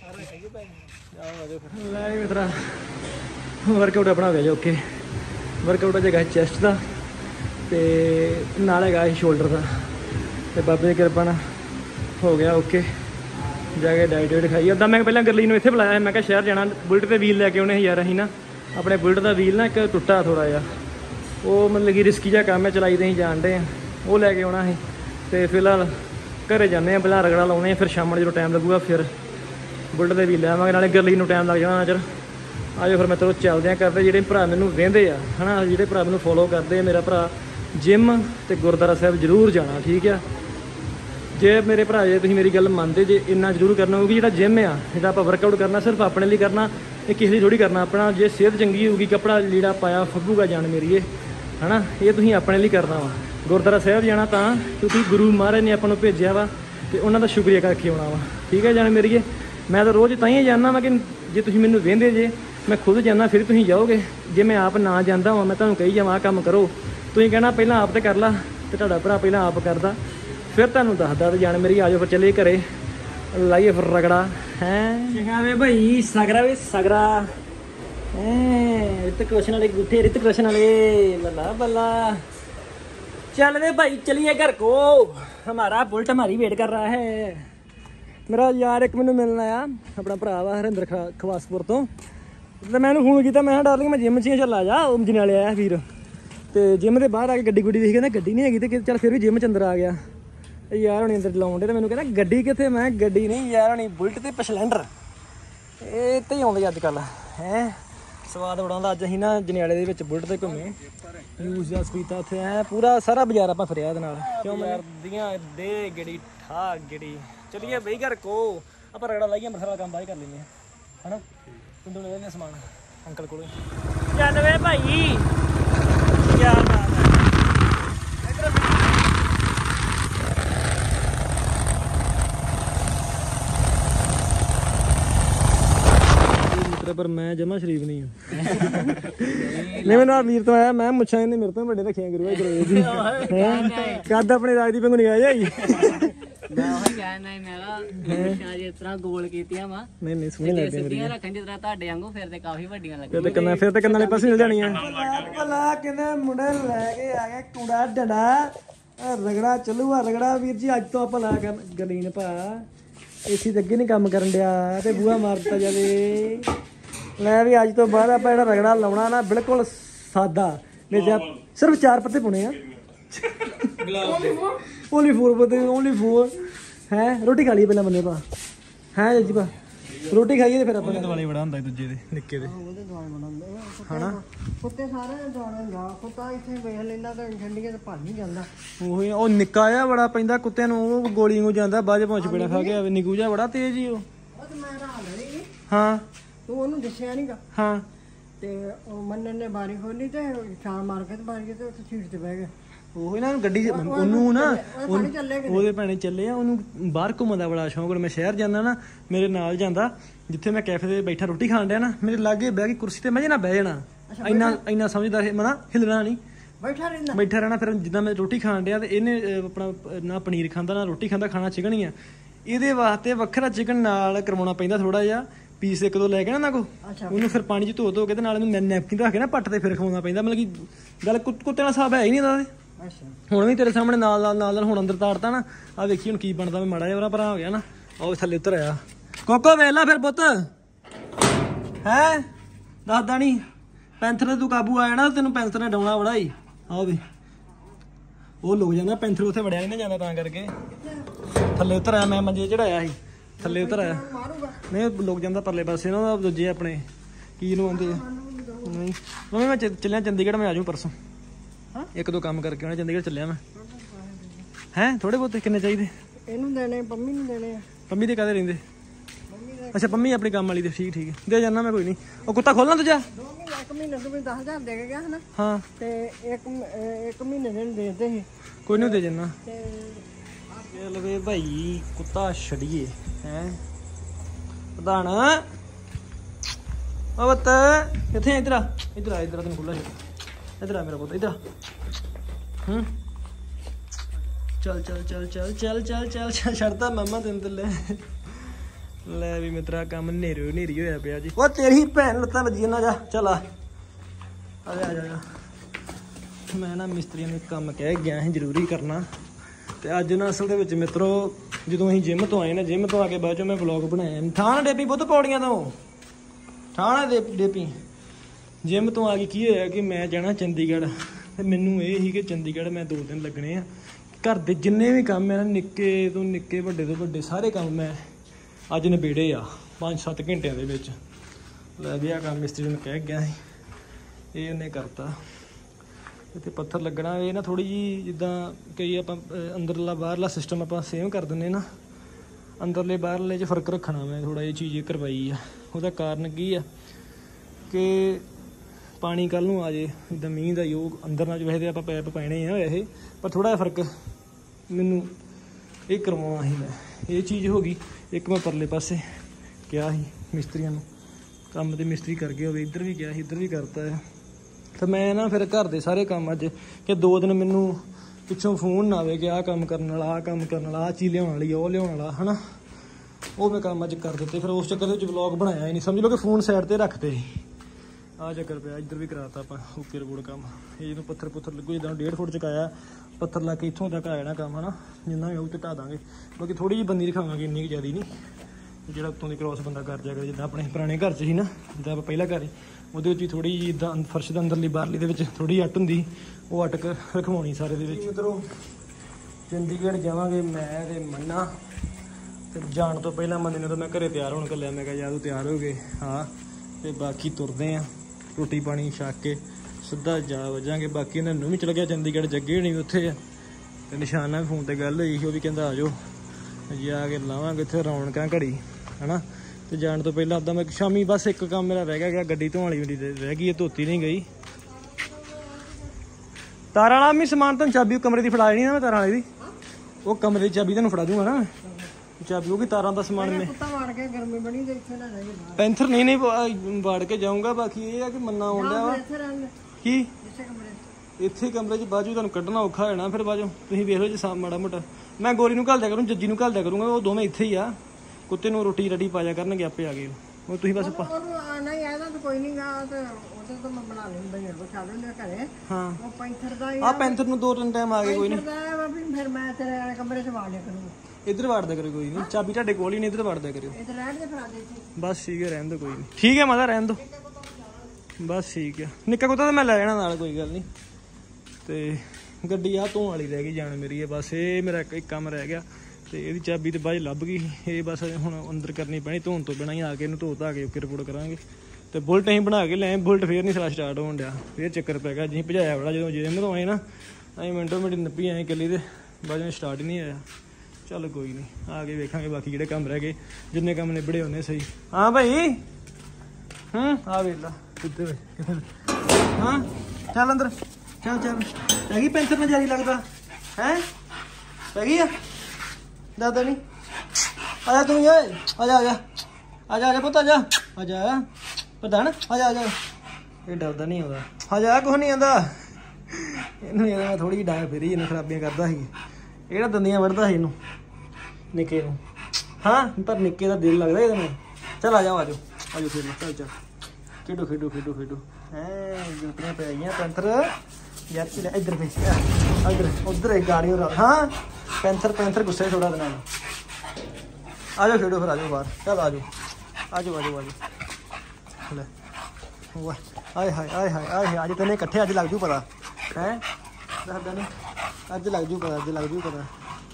ਨੂੰ ਲੈ ਮਿੱਤਰਾ ਵਰਕਆਊਟ ਆਪਣਾ ਹੋ ਗਿਆ ਜੀ ਓਕੇ। ਵਰਕਆਊਟ ਹੈਗਾ ਚੈਸਟ ਦਾ ਤੇ ਨਾਲ ਹੈਗਾ ਸ਼ੋਲਡਰ ਦਾ ਤੇ ਬਾਬੇ ਦੀ ਕਿਰਪਾ ਨਾਲ ਹੋ ਗਿਆ ਓਕੇ। ਜਾ ਕੇ ਡਾਈਟ ਡਾਈਟ ਖਾਈ ਉੱਦਾਂ ਮੈਂ ਪਹਿਲਾਂ ਗਰਲੀ ਨੂੰ ਇੱਥੇ ਬੁਲਾਇਆ ਮੈਂ ਕਿਹਾ ਸ਼ਹਿਰ ਜਾਣਾ ਬੁਲਟ ਤੇ ਵੀਲ ਲੈ ਕੇ ਆਉਣੇ ਸੀ ਯਾਰ ਅਸੀਂ ਨਾ ਆਪਣੇ ਬੁਲਟ ਦਾ ਵੀਲ ਨਾ ਇੱਕ ਟੁੱਟਾ ਥੋੜ੍ਹਾ ਜਿਹਾ ਉਹ ਮਤਲਬ ਕਿ ਰਿਸਕੀ ਜਿਹਾ ਕੰਮ ਹੈ ਚਲਾਈ ਤੇ ਅਸੀਂ ਜਾਣਦੇ ਹਾਂ ਉਹ ਲੈ ਕੇ ਆਉਣਾ ਸੀ ਤੇ ਫਿਲਹਾਲ ਘਰੇ ਜਾਂਦੇ ਹਾਂ ਪਹਿਲਾਂ ਰਗੜਾ ਲਾਉਣੇ ਫਿਰ ਸ਼ਾਮ ਨੂੰ ਜਦੋਂ ਟਾਈਮ ਲੱਗੂਗਾ ਫਿਰ ਬੁਲਟ ਦੇ ਵੀਲ ਲੈ ਆਵਾਂਗੇ ਨਾਲੇ ਗਰਲੀ ਨੂੰ ਟਾਈਮ ਲੱਗ ਜਾਣਾ ਨਜ਼ਰ ਆ ਜਾਓ ਫਿਰ ਮੈਂ ਚਲੋ ਚੱਲਦੇ ਹਾਂ ਕਰਦੇ ਜਿਹੜੇ ਭਰਾ ਮੈਨੂੰ ਵਹਿੰਦੇ ਆ ਹੈ ਨਾ ਜਿਹੜੇ ਭਰਾ ਮੈਨੂੰ ਫੋਲੋ ਕਰਦੇ ਆ ਮੇਰਾ ਭਰਾ ਜਿਮ ਤੇ ਗੁਰਦੁਆਰਾ ਸਾਹਿਬ ਜ਼ਰੂਰ ਜਾਣਾ ਠੀਕ ਆ। ਜੇ ਮੇਰੇ ਭਰਾ ਜੇ ਤੁਸੀਂ ਮੇਰੀ ਗੱਲ ਮੰਨਦੇ ਜੇ ਇੰਨਾ ਜ਼ਰੂਰ ਕਰਨਾ ਕਿਉਂਕਿ ਜਿਹੜਾ ਜਿਮ ਆ ਜਿਹੜਾ ਆਪਾਂ ਵਰਕਆਊਟ ਕਰਨਾ ਸਿਰਫ ਆਪਣੇ ਲਈ ਕਰਨਾ ਇਹ ਕਿਸੇ ਲਈ ਥੋੜ੍ਹੀ ਕਰਨਾ ਆਪਣਾ ਜੇ ਸਿਹਤ ਚੰਗੀ ਹੋਊਗੀ ਕੱਪੜਾ ਲੀੜਾ ਪਾਇਆ ਫੱਬੂਗਾ ਜਾਨ ਮੇਰੀਏ ਹੈ ਨਾ ਇਹ ਤੁਸੀਂ ਆਪਣੇ ਲਈ ਕਰਨਾ ਵਾ। ਗੁਰਦੁਆਰਾ ਸਾਹਿਬ ਜਾਣਾ ਤਾਂ ਕਿਉਂਕਿ ਗੁਰੂ ਮਹਾਰਾਜ ਨੇ ਆਪਾਂ ਨੂੰ ਭੇਜਿਆ ਵਾ ਤੇ ਉਹਨਾਂ ਦਾ ਸ਼ੁਕਰੀਆ ਕਰਕੇ ਆਉਣਾ ਵਾ ਠੀਕ ਹੈ ਜਾਨ ਮੇਰੀਏ। ਮੈਂ ਤਾਂ ਰੋਜ਼ ਤਾਂ ਹੀ ਜਾਂਦਾ ਵਾ ਕਿ ਜੇ ਤੁਸੀਂ ਮੈਨੂੰ ਵਹਿੰਦੇ ਜੇ ਮੈਂ ਖੁਦ ਜਾਂਦਾ ਫਿਰ ਤੁਸੀਂ ਜਾਓਗੇ ਜੇ ਮੈਂ ਆਪ ਨਾ ਜਾਂਦਾ ਹਾਂ ਮੈਂ ਤੁਹਾਨੂੰ ਕਹੀ ਜਾਵਾਂ ਆਹ ਕੰਮ ਕਰੋ ਤੁਸੀਂ ਕਹਿਣਾ ਪਹਿਲਾਂ ਆਪ ਤੇ ਕਰ ਲਾ ਤੇ ਤੁਹਾਡਾ ਭਰਾ ਪਹਿਲਾਂ ਆਪ ਕਰਦਾ ਫਿਰ ਤੁਹਾਨੂੰ ਦੱਸਦਾ ਤੇ ਜਾਣ ਮੇਰੀ ਆ ਜਾਓ ਫਿਰ ਚੱਲੀਏ ਘਰੇ ਲਾਈਏ ਫਿਰ ਰਗੜਾ ਹੈ ਚੰਗਾ ਵੇ ਭਾਈ ਸਗਰਾ ਵੇ ਸਗਰਾ ਹੈ ਰਿਤਕ ਰੋਸ਼ਨ ਵਾਲੇ ਗੁੱਠੇ ਰਿਤਕ ਰੋਸ਼ਨ ਵਾਲੇ ਬੱਲਾ ਬੱਲਾ चल वे भाई चलिए घर को हमारा बुलेट हमारी वेट कर रहा है। मेरा यार एक मैनू मिलना आया अपना भरा वा हरिंदर खवासपुर तो तो मैंने फोन किया मैं डार्लिंग मैं जिम च चल आ जा ओम जनाले आया फिर तो जिम के बाहर आके गड्डी गुड्डी देखी कहना गड्डी नहीं हैगी तो चल फिर भी जिम च अंदर आ गया यार होनी अंदर लाउन डे तो मैंने कहना गड्डी कितने मैं गड्डी नहीं यार होनी बुलेट तो स्पलेंडर ये तो ही आउंदे अजकल है स्वाद बड़ा अज असीं ना जनियाले दे विच बुलेट ते घूमे यूज जस पीता उत्थे है पूरा सारा बाजार आपां फिरिया इहदे नाल क्यों यार दियां दे गेड़ी ठा गेड़ी चलिए बई घर को आपां रगड़ा लाइए मसाला काम बाहर कर लेंगे है ना पिंडों ले लेंगे समान अंकल को चल वे भाई क्या बात है पर मैं जमा शरीफ नहीं हूँ नहीं मैं वीर तो आया मैं मुच्छा ने मेरे तो बड़े रखिया गुरु कद अपने राज दी पंगू निकाल जाएगी मैं ओही कहना है मैं मुच्छा जिस तरह गोल कीतियां वा नहीं नहीं सोहनी लगदी मेरी रखन जिस तरह ਤੁਹਾਡੇ ਵਾਂਗੂ ਫਿਰ ਤੇ ਕਾਫੀ ਵੱਡੀਆਂ ਲੱਗਦੀਆਂ ਫਿਰ ਤੇ ਕੰਨਾਂ ਫਿਰ ਤੇ ਕੰਨਾਂ ਵਾਲੇ ਪਾਸੇ ਮਿਲ ਜਾਣੀਆਂ ਭਲਾ ਕਿਨੇ ਮੁੰਡੇ ਲੈ ਕੇ ਆ ਗਏ ਕੂੜਾ ਡੰਡਾ ਰਗੜਾ ਚੱਲੂਗਾ ਰਗੜਾ ਵੀਰ ਜੀ ਅੱਜ ਤੋਂ ਆਪਾਂ ਲਾ ਕੇ ਗਲੀਨ ਭਾ ਏਸੀ ਤੇ ਅੱਗੇ ਨਹੀਂ ਕੰਮ ਕਰਨ ਡਿਆ ਤੇ ਬੂਹਾ ਮਾਰ ਦਿੱਤਾ ਜਾਵੇ ਲੈ ਵੀ ਅੱਜ ਤੋਂ ਬਾਅਦ ਆਪਾਂ ਜਿਹੜਾ ਰਗੜਾ ਲਾਉਣਾ ਨਾ ਬਿਲਕੁਲ ਸਾਦਾ ਵਿੱਚ ਸਿਰਫ ਚਾਰ ਪੱਤੇ ਪਾਉਣੇ ਆ ਓਨਲੀ ਫੋਰ ਪੱਤੇ ਓਨਲੀ ਫੋਰ ਹੈ ਰੋਟੀ ਖਾ ਲਈ ਪਹਿਲਾਂ ਬੰਦੇ ਪਾ ਹੈ ਜੀ ਪਾ ਰੋਟੀ ਖਾਈਏ ਤੇ ਫਿਰ ਆਪਾਂ ਦਵਾਈ ਬੜਾ ਹੁੰਦਾ ਦੂਜੇ ਦੇ ਨਿੱਕੇ ਦੇ ਉਹਦੇ ਦਵਾਈ ਬੜਾ ਹੁੰਦਾ ਹਨਾ ਕੁੱਤੇ ਸਾਰੇ ਦਵਾਈ ਗਾ ਕੁੱਤਾ ਇੱਥੇ ਵੇਖ ਲੈਂਦਾ ਤਾਂ ਠੰਡੀਆਂ ਤੇ ਭੱਜ ਨਹੀਂ ਜਾਂਦਾ ਉਹੀ ਉਹ ਨਿੱਕਾ ਆ ਬੜਾ ਪੈਂਦਾ ਕੁੱਤਿਆਂ ਨੂੰ ਉਹ ਗੋਲੀ ਨੂੰ ਜਾਂਦਾ ਬਾਅਦ ਚ ਪਹੁੰਚ ਪੇੜਾ ਖਾ ਕੇ ਆਵੇ ਨਿੱਕੂ ਜਾ ਬੜਾ ਤੇਜ਼ ਹੀ ਉਹ ਉਹ ਤੇ ਮੈਂ ਰਾਹ ਲਈ ਹਾਂ ਤੂੰ ਉਹਨੂੰ ਦੱਸਿਆ ਨਹੀਂਗਾ ਹਾਂ ਤੇ ਉਹ ਮੰਨਣ ਨੇ ਬਾਰੀ ਖੋਲੀ ਤੇ ਛਾਲ ਮਾਰ ਕੇ ਤੇ ਬਾਰੀ ਤੇ ਉੱਥੇ ਸੀਟ ਤੇ ਬਹਿ ਗਿਆ ਉਹ ਇਹਨਾਂ ਨੂੰ ਗੱਡੀ ਉਹਨੂੰ ਨਾ ਉਹਦੇ ਭੈਣੇ ਚੱਲੇ ਆ ਉਹਨੂੰ ਬਾਹਰ ਘੁੰਮਣ ਦਾ ਬੜਾ ਸ਼ੌਂਕ ਮੈਂ ਸ਼ਹਿਰ ਜਾਂਦਾ ਨਾ ਮੇਰੇ ਨਾਲ ਜਾਂਦਾ ਜਿੱਥੇ ਮੈਂ ਕੈਫੇ ਤੇ ਬੈਠਾ ਰੋਟੀ ਖਾਣ ਡਿਆ ਨਾ ਮੇਰੇ ਲਾਗੇ ਬਹਿ ਕੇ ਕੁਰਸੀ ਤੇ ਮੈਂ ਜੇ ਨਾ ਬਹਿ ਜਾਣਾ ਇੰਨਾ ਇੰਨਾ ਸਮਝਦਾਰ ਮਨਾ ਹਿਲਣਾ ਨਹੀਂ ਬੈਠਾ ਰਹਿਣਾ ਬੈਠਾ ਰਹਿਣਾ। ਫਿਰ ਜਿੱਦਾਂ ਮੈਂ ਰੋਟੀ ਖਾਣ ਡਿਆ ਤੇ ਇਹਨੇ ਆਪਣਾ ਨਾ ਪਨੀਰ ਖਾਂਦਾ ਨਾ ਰੋਟੀ ਖਾਂਦਾ, ਖਾਣਾ ਚਿਕਨ ਹੀ ਆ। ਇਹਦੇ ਵਾਸਤੇ ਵੱਖਰਾ ਚਿਕਨ ਨਾਲ ਕਰਵਾਉਣਾ ਪੈਂਦਾ ਥੋੜਾ ਜਿਹਾ, ਪੀਸ ਇੱਕ ਦੋ ਲੈ ਕੇ ਨਾ ਨਾ ਕੋ ਉਹਨੂੰ ਫਿਰ ਪਾਣੀ 'ਚ ਧੋ ਧੋ ਕੇ ਤੇ ਨਾਲ ਇਹਨੂੰ ਨੈਪਕਿਨ ਰੱਖ ਕੇ ਨਾ ਪੱਟ ਤੇ ਫਿਰ ਖਵਾਉਣਾ ਪੈਂਦਾ। ਮਤਲਬ ਕਿ ਗੱਲ ਕੁੱਤੇ ਨਾਲ ਹਿਸਾਬ ਹੈ ਹੀ ਨਹੀਂ ਇਹਦਾ। ਹੁਣ ਵੀ ਤੇਰੇ ਸਾਹਮਣੇ ਨਾਲ ਨਾਲ ਨਾਲ ਨਾਲ ਹੁਣ ਅੰਦਰ ਤਾੜਤਾ ਨਾ, ਆਹ ਵੇਖੀ ਹੁਣ ਕੀ ਬਣਦਾ। ਮੈਂ ਮਾੜਾ ਜਿਹਾ ਭਰਾ ਹੋ ਗਿਆ ਨਾ, ਉਹ ਥੱਲੇ ਉਤਰ ਆਇਆ। ਕੋਕੋ ਵੇਖ ਲਾ ਫਿਰ ਪੁੱਤ ਹੈ ਦੱਸਦਾ ਨਹੀਂ। ਪੈਂਥਰ ਤੇ ਤੂੰ ਕਾਬੂ ਆਇਆ ਨਾ, ਤੈਨੂੰ ਪੈਂਥਰ ਨੇ ਡਾਉਣਾ ਬੜਾ ਹੀ। ਆਹ ਵੀ ਉਹ ਲੁਕ ਜਾਂਦਾ, ਪੈਂਥਰ ਉੱਥੇ ਵੜਿਆ ਨਹੀਂ ਨਾ ਜਾਂਦਾ ਤਾਂ ਕਰਕੇ ਥੱਲੇ ਉਤਰ ਆਇਆ। ਮੈਂ ਮੰਜੇ ਚੜਾਇਆ ਸੀ, ਥੱਲੇ ਉਤਰ ਆਇਆ। ਨਹੀਂ ਲੁਕ ਜਾਂਦਾ ਪਰਲੇ ਪਾਸੇ ਨਾ, ਦੂਜੇ ਆਪਣੇ ਕੀ ਨੂੰ ਆਉਂਦੇ ਆ। ਨਹੀਂ ਮੰਮੀ ਮੈਂ ਚੱਲਿਆ ਚੰਡੀਗੜ੍ਹ, ਮੈਂ ਆ ਜਾਊਂ ਪਰਸੋਂ। ਇੱਕ ਦੋ ਕੰਮ ਕਰਕੇ ਆਉਣਾ, ਚੰਡੀਗੜ੍ਹ ਚੱਲਿਆ ਮੈਂ। ਹੈਂ ਥੋੜੇ ਬਹੁਤੇ ਕਿੰਨੇ ਚਾਹੀਦੇ? ਇਹਨੂੰ ਦੇਣੇ, ਪੰਮੀ ਨੂੰ ਦੇਣੇ ਆ। ਪੰਮੀ ਦੇ ਕਾਹਦੇ ਰਹਿੰਦੇ? ਅੱਛਾ ਪੰਮੀ ਆਪਣੀ ਕੰਮ ਵਾਲੀ ਦੇ। ਠੀਕ ਠੀਕ ਹੈ, ਦੇ ਜਾਣਾ ਮੈਂ, ਕੋਈ ਨਹੀਂ। ਉਹ ਕੁੱਤਾ ਖੋਲਣਾ ਦੂਜਾ? ਇੱਕ ਮਹੀਨੇ ਤੋਂ ਦਸ ਹਜ਼ਾਰ ਦੇ ਕੇ ਗਿਆ ਹਨਾ। ਹਾਂ ਤੇ ਇੱਕ ਇੱਕ ਮਹੀਨੇ ਦੇ ਦੇ ਦਿੱਤੇ ਸੀ। ਕੋਈ ਨਹੀਂ ਦੇ ਜਾਣਾ। ਤੇ ਚੱਲ ਵੇ ਭਾਈ ਕੁੱਤਾ ਛੱਡੀਏ ਹੈ ਪ੍ਰਧਾਨ। ਉਹ ਪੁੱਤ ਕਿੱਥੇ? ਇੱਧਰ ਆ, ਇੱਧਰ ਆ, ਇੱਧਰ ਤੈਨੂੰ ਖੁੱਲਾ ਛੱਡ। ਇੱਧਰ ਆ ਮੇਰਾ ਪੁੱਤ, ਇੱਧਰ ਆ। ਹੂੰ ਚੱਲ ਚੱਲ ਚੱਲ ਚੱਲ ਚੱਲ ਚੱਲ ਚੱਲ ਚੱਲ ਛੱਡਦਾ ਮਾਮਾ ਤੈਨੂੰ ਤੇ। ਲੈ ਲੈ ਵੀ ਮਿੱਤਰਾ ਕੰਮ ਨੇਰੋ ਨੇਰੀ ਹੋਇਆ ਪਿਆ ਜੀ। ਉਹ ਤੇਰੀ ਭੈਣ ਲੱਤਾਂ ਵੱਜੀਆਂ ਨਾ। ਜਾ ਚੱਲ ਆ ਆ ਜਾ ਆ ਜਾ। ਮੈਂ ਨਾ ਮਿਸਤਰੀਆਂ ਨੂੰ ਕੰਮ ਕਹਿ ਗਿਆ ਸੀ ਜ਼ਰੂਰੀ ਕਰਨਾ। ਤੇ ਅੱਜ ਨਾ ਅਸਲ ਦੇ ਵਿੱਚ ਮਿੱਤਰੋ ਜਦੋਂ ਅਸੀਂ ਜਿੰਮ ਤੋਂ ਆਏ ਨਾ, ਜਿੰਮ ਤੋਂ ਆ ਕੇ ਬਾਅਦ ਚੋਂ ਮੈਂ ਵਲੌਗ ਬਣਾਇਆ। ਠਾਣਾ ਡੇਪੀ ਬਹੁਤ ਪੌੜੀਆਂ ਤੋਂ, ਠਾਣਾ ਦੇ ਡੇਪੀ। ਜਿੰਮ ਤੋਂ ਆ ਕੇ ਕੀ ਹੋਇਆ ਕਿ ਮੈਂ ਜਾਣਾ ਚੰਡੀਗੜ੍ਹ। ਤੇ ਮੈਨੂੰ ਇਹ ਸੀ ਕਿ ਚੰਡੀਗੜ੍ਹ ਮੈਂ ਦੋ ਦਿਨ ਲੱਗਣੇ ਆ। ਘਰ ਦੇ ਜਿੰਨੇ ਵੀ ਕੰਮ ਹੈ ਨਾ, ਨਿੱਕੇ ਤੋਂ ਨਿੱਕੇ ਵੱਡੇ ਤੋਂ ਵੱਡੇ ਸਾਰੇ ਕੰਮ ਮੈਂ ਅੱਜ ਨਿਬੇੜੇ ਆ ਪੰਜ ਸੱਤ ਘੰਟਿਆਂ ਦੇ ਵਿੱਚ। ਲੈ ਗਿਆ ਕੰਮ ਮਿਸਤਰੀ ਨੂੰ ਕਹਿ ਗਿਆ ਸੀ, ਇਹ ਉਹਨੇ ਕਰਤਾ। ਇੱਥੇ ਪੱਥਰ ਲੱਗਣਾ। ਇਹ ਨਾ ਥੋੜ੍ਹੀ ਜਿਹੀ ਜਿੱਦਾਂ ਕਈ ਆਪਾਂ ਅੰਦਰਲਾ ਬਾਹਰਲਾ ਸਿਸਟਮ ਆਪਾਂ ਸੇਮ ਕਰ ਦਿੰਦੇ ਨਾ, ਅੰਦਰਲੇ ਬਾਹਰਲੇ 'ਚ ਫਰਕ ਰੱਖਣਾ ਮੈਂ ਥੋੜ੍ਹਾ ਜਿਹੀ ਚੀਜ਼ ਕਰਵਾਈ ਆ। ਉਹਦਾ ਕਾਰਨ ਕੀ ਆ ਕਿ ਪਾਣੀ ਕੱਲ੍ਹ ਨੂੰ ਆ ਜੇ, ਜਿੱਦਾਂ ਮੀਂਹ ਦਾ ਯੋਗ ਅੰਦਰ ਨਾਲ ਵੈਸੇ ਆਪਾਂ ਪੈਪ ਪੈਣੇ ਆ ਵੈਸੇ, ਪਰ ਥੋੜ੍ਹਾ ਜਿਹਾ ਫਰਕ ਮੈਨੂੰ ਇਹ ਕਰਵਾਉਣਾ ਸੀ ਮੈਂ। ਇਹ ਚੀਜ਼ ਹੋ ਗਈ। ਇੱਕ ਮੈਂ ਪਰਲੇ ਪਾਸੇ ਕਿਹਾ ਸੀ ਮਿਸਤਰੀਆਂ ਨੂੰ, ਕੰਮ ਤੇ ਮਿਸਤਰੀ ਕਰ ਗਏ ਹੋਵੇ। ਇੱਧਰ ਵੀ ਗਿਆ ਸੀ, ਇੱਧਰ ਵੀ ਕਰਤਾ ਹੈ। ਤੇ ਮੈਂ ਨਾ ਫਿਰ ਘਰ ਦੇ ਸਾਰੇ ਕੰਮ ਅੱਜ ਕਿ ਦੋ ਦਿਨ ਮੈਨੂੰ ਪਿੱਛੋਂ ਫੋਨ ਨਾ ਆਵੇ ਕਿ ਆਹ ਕੰਮ ਕਰਨ ਵਾਲਾ, ਆਹ ਕੰਮ ਕਰਨ ਵਾਲਾ, ਆਹ ਚੀਜ਼ ਲਿਆਉਣ ਵਾਲੀ, ਉਹ ਲਿਆਉਣ ਵਾਲਾ, ਹੈ ਨਾ। ਉਹ ਮੈਂ ਕੰਮ ਅੱਜ ਕਰ ਦਿੱਤੇ। ਫਿਰ ਉਸ ਚੱਕਰ ਦੇ ਵਿੱਚ ਵਲੌਗ ਬਣਾਇਆ ਹੀ ਨਹੀਂ। ਸਮਝ ਲਓ ਕਿ ਫੋਨ ਸਾਈਡ 'ਤੇ ਰੱਖਦੇ ਸੀ। ਆਹ ਚੱਕਰ ਪਿਆ। ਇੱਧਰ ਵੀ ਕਰਾਤਾ ਆਪਾਂ ਓਕੇ ਰਿਪੋਰਟ ਕੰਮ। ਇਹ ਜਦੋਂ ਪੱਥਰ ਪੁੱਥਰ ਲੱਗੂ, ਜਿੱਦਾਂ ਡੇਢ ਫੁੱਟ ਚੁਕਾਇਆ ਪੱਥਰ ਲਾ ਕੇ ਇੱਥੋਂ ਤੱਕ ਆ ਜਾਣਾ ਕੰਮ, ਹੈ ਨਾ। ਜਿੰਨਾ ਵੀ ਹੋਊ ਤੇ ਢਾ ਦਾਂਗੇ। ਬਾਕੀ ਥੋੜ੍ਹੀ ਜਿਹੀ ਬੰਦੀ ਦਿਖਾਵਾਂਗੇ, ਇੰਨੀ ਕੁ ਜ਼ਿਆਦਾ ਨਹੀਂ। ਜਿਹੜਾ ਉੱਤੋਂ ਦੀ ਕ੍ਰੋਸ ਬੰਦਾ ਕਰ ਜਾਏਗਾ, ਜਿੱਦਾਂ ਆਪਣੇ ਪੁਰਾਣੇ ਘਰ 'ਚ ਸੀ ਨਾ, ਜਿੱਦਾਂ ਆਪਾਂ ਪਹਿਲਾਂ ਘਰ ਸੀ, ਉਹਦੇ ਵਿੱਚ ਵੀ ਥੋੜ੍ਹੀ ਜਿਹੀ ਜਿੱਦਾਂ ਫਰਸ਼ ਦੇ ਅੰਦਰਲੀ ਬਾਹਰਲੀ ਦੇ ਵਿੱਚ ਥੋੜ੍ਹੀ ਅੱਟ ਹੁੰਦੀ, ਉਹ ਅਟਕ ਰਖਵਾਉਣੀ ਸਾਰੇ ਦੇ ਵਿੱਚ। ਮਿੱਤਰੋ ਚੰਡੀਗੜ੍ਹ ਜਾਵਾਂਗੇ ਮੈਂ ਤੇ ਮੰਨਾ। ਤੇ ਜਾਣ ਤੋਂ ਪਹਿਲਾਂ ਮੰਨੇ ਨੂੰ ਤਾਂ ਮੈਂ ਘਰੇ ਤਿਆਰ ਹੋਣ ਕੱਲਿਆ। ਮੈਂ ਕਿਹਾ ਯਾਰ ਤੂੰ ਤਿਆਰ ਹੋ ਗਏ? ਹਾਂ। ਤੇ ਬਾਕੀ ਤੁਰਦੇ ਆ, ਰੋਟੀ ਪਾਣੀ ਛਕ ਕੇ ਸਿੱਧਾ ਜਾ ਵਜਾਂਗੇ। ਬਾਕੀ ਇਹਨਾਂ ਨੂੰ ਵੀ ਚਲ ਗਿਆ ਚੰਡੀਗੜ੍ਹ, ਜੱਗੇ ਹੋਣੀ ਉੱਥੇ ਆ। ਤੇ ਨਿਸ਼ਾਨ ਨਾਲ ਫੋਨ 'ਤੇ ਗੱਲ ਹੋਈ ਸੀ, ਉਹ ਵੀ ਕਹਿੰਦਾ ਆ ਜਾਓ, ਜਾ ਕੇ ਲਾਵਾਂਗੇ ਇੱਥੇ ਰੌਣਕਾਂ ਘੜੀ, ਹੈ ਨਾ। ਤੇ ਜਾਣ ਤੋਂ ਪਹਿਲਾਂ ਉੱਦਾਂ ਮੈਂ ਸ਼ਾਮੀ ਬਸ ਇੱਕ ਕੰਮ ਮੇਰਾ ਰਹਿ ਗਿਆ ਗਿਆ, ਗੱਡੀ ਧੋਣ ਵਾਲੀ ਮੇਰੀ ਰਹਿ ਗਈ ਹੈ, ਧੋਤੀ ਨਹੀਂ ਗਈ। ਤਾਰਾਂ ਵਾਲਾ ਵੀ ਸਮਾਨ ਤੁਹਾਨੂੰ ਚਾਬੀ ਕਮਰੇ ਦੀ ਫੜਾ ਦੇਣੀ ਨਾ ਮੈਂ, ਤਾਰਾਂ ਵਾਲੀ ਦੀ। ਉਹ ਕਮਰੇ ਦੀ ਚਾਬੀ ਤੁਹਾਨੂੰ ਫੜਾ ਦੂੰਗਾ ਨਾ ਮੈਂ, ਚਾਬੀ। ਉਹ ਤਾਰਾਂ ਦਾ ਸਮਾਨ ਮੈਂ ਪੈਂਥਰ ਨਹੀਂ ਨਹੀਂ ਵਾੜ ਕੇ ਜਾਊਂਗਾ। ਬਾਕੀ ਇਹ ਆ ਕਿ ਮੰਨਾ ਆਉਂਦਾ ਵਾ ਕੀ ਇੱਥੇ ਕਮਰੇ 'ਚ ਬਾਜੂ ਤੁਹਾਨੂੰ ਕੱਢਣਾ ਔਖਾ ਹੋ ਜਾਣਾ। ਫਿਰ ਬਾਜੂ ਤੁਸੀਂ ਵੇਖ ਲਓ ਜੀ ਮਾੜਾ ਮੋਟਾ। ਮੈਂ ਗੋਰੀ ਨੂੰ ਘੱਲ ਦਿਆ ਕਰੂੰ, ਜੱਜੀ ਨੂੰ ਘੱਲ ਦਿਆ ਕਰੂੰਗਾ, ਉਹ ਦੋਵੇਂ ਇੱਥੇ ਹੀ ਆ। ਕੁੱਤੇ ਨੂੰ ਰੋਟੀ ਰੈਡੀ ਪਾਇਆ ਕਰਨਗੇ ਆਪੇ ਆ ਗਏ। ਉਹ ਤੁਸੀਂ ਬਸ ਹਾਂ ਆਹ ਪੈਂਥਰ ਨੂੰ ਦੋ ਤਿੰਨ ਟਾਈਮ ਆ ਗਏ, ਕੋਈ ਨਹੀਂ। ਫਿਰ ਮੈਂ ਤੇਰੇ ਕਮਰੇ 'ਚ ਵਾੜ ਲਿਆ ਕਰੂੰਗਾ। ਇੱਧਰ ਵਾੜ ਦਿਆ ਕਰਿਓ, ਕੋਈ ਨਹੀਂ। ਚਾਬੀ ਤੁਹਾਡੇ ਕੋਲ ਹੀ ਨਹੀਂ, ਇੱਧਰ ਵਾੜ ਦਿਆ ਕਰਿਓ। ਬਸ ਠੀਕ ਹੈ, ਰਹਿਣ ਦਿਓ, ਕੋਈ ਨਹੀਂ। ਠੀਕ ਹੈ ਮਾਤਾ, ਰਹਿਣ ਦਿਓ, ਬਸ ਠੀਕ ਹੈ। ਨਿੱਕਾ ਕੁੱਤਾ ਤਾਂ ਮੈਂ ਲੈ ਜਾਣਾ ਨਾਲ, ਕੋਈ ਗੱਲ ਨਹੀਂ। ਤੇ ਗੱਡੀ ਆਹ ਧੋਣ ਵਾਲੀ ਰਹਿ ਗਈ ਜਾਣ ਮੇਰੀ ਹੈ ਬਸ। ਇਹ ਮੇਰਾ ਇੱਕ ਕੰਮ ਰਹਿ ਗਿਆ। ਤੇ ਇਹਦੀ ਚਾਬੀ ਤੇ ਬਾਅਦ ਲੱਭ ਗਈ। ਇਹ ਬਸ ਹੁਣ ਅੰਦਰ ਕਰਨੀ ਪੈਣੀ, ਧੋਣ ਤੋਂ ਬਿਨਾਂ ਹੀ ਆ ਕੇ ਇਹਨੂੰ ਧੋ ਧਾ ਕੇ ਓਕੇ ਰਿਪੋਰਟ ਕਰਾਂਗੇ। ਤੇ ਬੁਲਟ ਅਸੀਂ ਬਣਾ ਕੇ ਲੈ, ਬੁਲਟ ਫੇਰ ਨਹੀਂ ਸਾਲਾ ਸਟਾਰਟ ਹੋਣ ਡਿਆ। ਫੇਰ ਚੱਕਰ ਪੈ ਗਿਆ। ਜਿਵੇਂ ਭਜਾਇਆ ਬੜਾ ਜਦੋਂ ਜਿਮ ਤੋਂ ਆਏ ਨਾ, ਅਸੀਂ ਮਿੰਟੋ ਮਿੰਟ ਨੱਪੀ ਆਏ ਇਕੱਲੀ ਤੇ ਬਾਅਦ ਵਿੱਚ ਸਟਾਰਟ ਹੀ ਨਹੀਂ ਆਇਆ। ਚੱਲ ਕੋਈ ਨਹੀਂ, ਆ ਕੇ ਵੇਖਾਂਗੇ ਬਾਕੀ ਜਿਹੜੇ ਕੰਮ ਰਹਿ ਗਏ। ਜਿੰਨੇ ਕੰਮ ਨਿਬੜੇ ਉਹਨੇ ਸਹੀ। ਹਾਂ ਭਾਈ, ਹੂੰ ਆ ਵੇਖ ਲਾ ਕਿੱਥੇ ਹਾਂ। ਚੱਲ ਅੰਦਰ ਚੱਲ ਚੱਲ। ਪੈ ਗਈ ਪੈਂਥਰ ਨਾਲ ਜਾਰੀ ਲੱਗਦਾ ਹੈ? ਪੈ ਗਈ ਆ? ਦਾਦਾ ਨਹੀਂ ਆ ਜਾ ਤੂੰ, ਓਏ ਆ ਜਾ ਆ ਜਾ ਆ ਜਾ ਆ ਜਾ ਪੁੱਤ, ਆ ਜਾ ਆ ਜਾ ਪ੍ਰਧਾਨ, ਆ ਜਾ ਆ ਜਾ। ਇਹ ਡਰਦਾ ਨਹੀਂ ਆਉਂਦਾ, ਆ ਜਾ ਕੁਛ ਨਹੀਂ ਆਉਂਦਾ। ਇਹਨੂੰ ਇਹਦਾ ਮੈਂ ਥੋੜੀ ਜਿਹੀ ਡਾਂਗ ਫੇਰੀ ਇਹਨੂੰ ਖਰਾਬੀਆਂ ਕਰਦਾ ਸੀ ਇਹੜਾ ਦੰਦੀਆਂ ਵੜਦਾ ਸੀ ਇਹਨੂੰ ਨਿੱਕੇ ਨੂੰ ਹਾਂ ਪਰ ਨਿੱਕੇ ਦਾ ਦਿਲ ਲੱਗਦਾ ਇਹਦੇ ਨਾਲ ਚੱਲ ਆ ਜਾਓ ਆ ਜਾਓ ਆ ਜਾਓ ਫਿਰ ਚੱਲ ਚੱਲ ਖੇਡੋ ਖੇਡੋ ਖੇਡੋ ਖੇਡੋ ਹੈ ਜੁੱਤੀਆਂ ਪੈ ਗਈਆਂ ਪੈਂਥਰ ਯਾਰ ਚਲੇ ਇੱਧਰ ਪੇ ਇੱਧਰ ਉੱਧਰ ਇੱਕ ਗਾੜੀ ਹੋਰ ਹਾਂ ਪੈਂਥਰ ਪੈਂਥਰ ਗੁੱਸੇ ਥੋੜਾ ਦੇ ਨਾਲ ਆ ਜਾਓ ਖੇਡੋ ਫਿਰ ਆ ਜਾਓ ਬਾਹਰ ਚੱਲ ਆ ਜਾਓ ਆ ਜਾਓ ਆ ਜਾਓ ਆ ਜਾਓ ਲੈ ਵਾਹ ਆਏ ਹਾਏ ਆਏ ਹਾਏ ਆਏ ਹਾਏ ਅੱਜ ਤੈਨੂੰ ਇਕੱਠੇ ਅੱਜ ਲੱਗ ਜੂ ਪਤਾ ਹੈ ਦੱਸਦਾ ਨਹੀਂ ਅੱਜ ਲੱਗ ਜੂ ਪਤਾ ਅੱਜ ਲੱਗ ਜੂ ਪਤਾ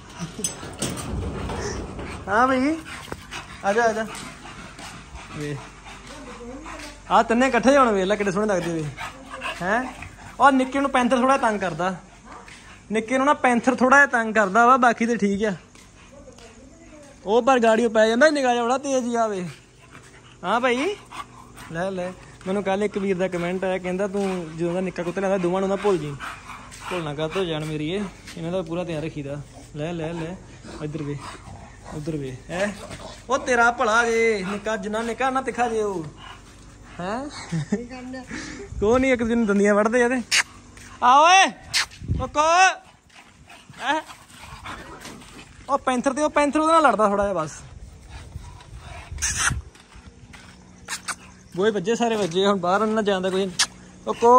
ਹਾਂ ਬਈ ਆ ਜਾ ਆ ਜਾ ਵੇ ਆ ਤੰਨੇ ਇਕੱਠੇ ਹੋਣ ਵੇਖ ਲੈ ਕਿੱਡੇ ਸੋਹਣੇ ਲੱਗਦੇ ਵੇ ਹੈ ਉਹ ਨਿੱਕੇ ਨੂੰ ਪੈਂਥਰ ਥੋੜਾ ਤੰਗ ਕਰਦਾ ਨਿੱਕੇ ਨੂੰ ਨਾ ਪੈਂਥਰ ਥੋੜਾ ਜਿਹਾ ਤੰਗ ਕਰਦਾ ਵਾ ਬਾਕੀ ਤੇ ਠੀਕ ਆ ਉਹ ਪਰ ਗਾੜੀਓ ਪੈ ਜਾਂਦਾ ਨਿਗਾਹ ਜਿਹਾ ਬੜਾ ਤੇਜ਼ ਆਵੇ ਹਾਂ ਭਾਈ ਲੈ ਲੈ ਮੈਨੂੰ ਕੱਲ ਇੱਕ ਵੀਰ ਦਾ ਕਮੈਂਟ ਆਇਆ ਕਹਿੰਦਾ ਤੂੰ ਜਦੋਂ ਦਾ ਨਿੱਕਾ ਕੁੱਤਾ ਲੈਂਦਾ ਦੋਵਾਂ ਨੂੰ ਨਾ ਭੁੱਲ ਜੀ ਭੁੱਲਣਾ ਕਰ ਹੋ ਜਾਣ ਮੇਰੀ ਇਹ ਇਹਨਾਂ ਦਾ ਪੂਰਾ ਧਿਆਨ ਰੱਖੀਦਾ ਲੈ ਲੈ ਲੈ ਇੱਧਰ ਵੇ ਉੱਧਰ ਵੇ ਹੈ ਉਹ ਤੇਰਾ ਭਲਾ ਜੇ ਨਿੱਕਾ ਜਿੰਨਾ ਨਿੱਕਾ ਨਾ ਤਿੱਖਾ ਜੇ ਉਹ ਹੈ ਕੋ ਨਹੀਂ ਇੱਕ ਦਿਨ ਦੰਦੀਆਂ ਵੜਦੇ ਆ ਤੇ ਆ ਓਏ ਕੋਕੋ ਹੈ ਉਹ ਪੈਂਥਰ ਤੇ ਉਹ ਪੈਂਥਰ ਉਹਦੇ ਨਾਲ ਲੜਦਾ ਥੋੜਾ ਜਿਹਾ ਬਸ ਬੋਏ ਵੱਜੇ ਸਾਰੇ ਵੱਜੇ ਹੁਣ ਬਾਹਰ ਨਾ ਜਾਂਦਾ ਕੋਈ ਕੋਕੋ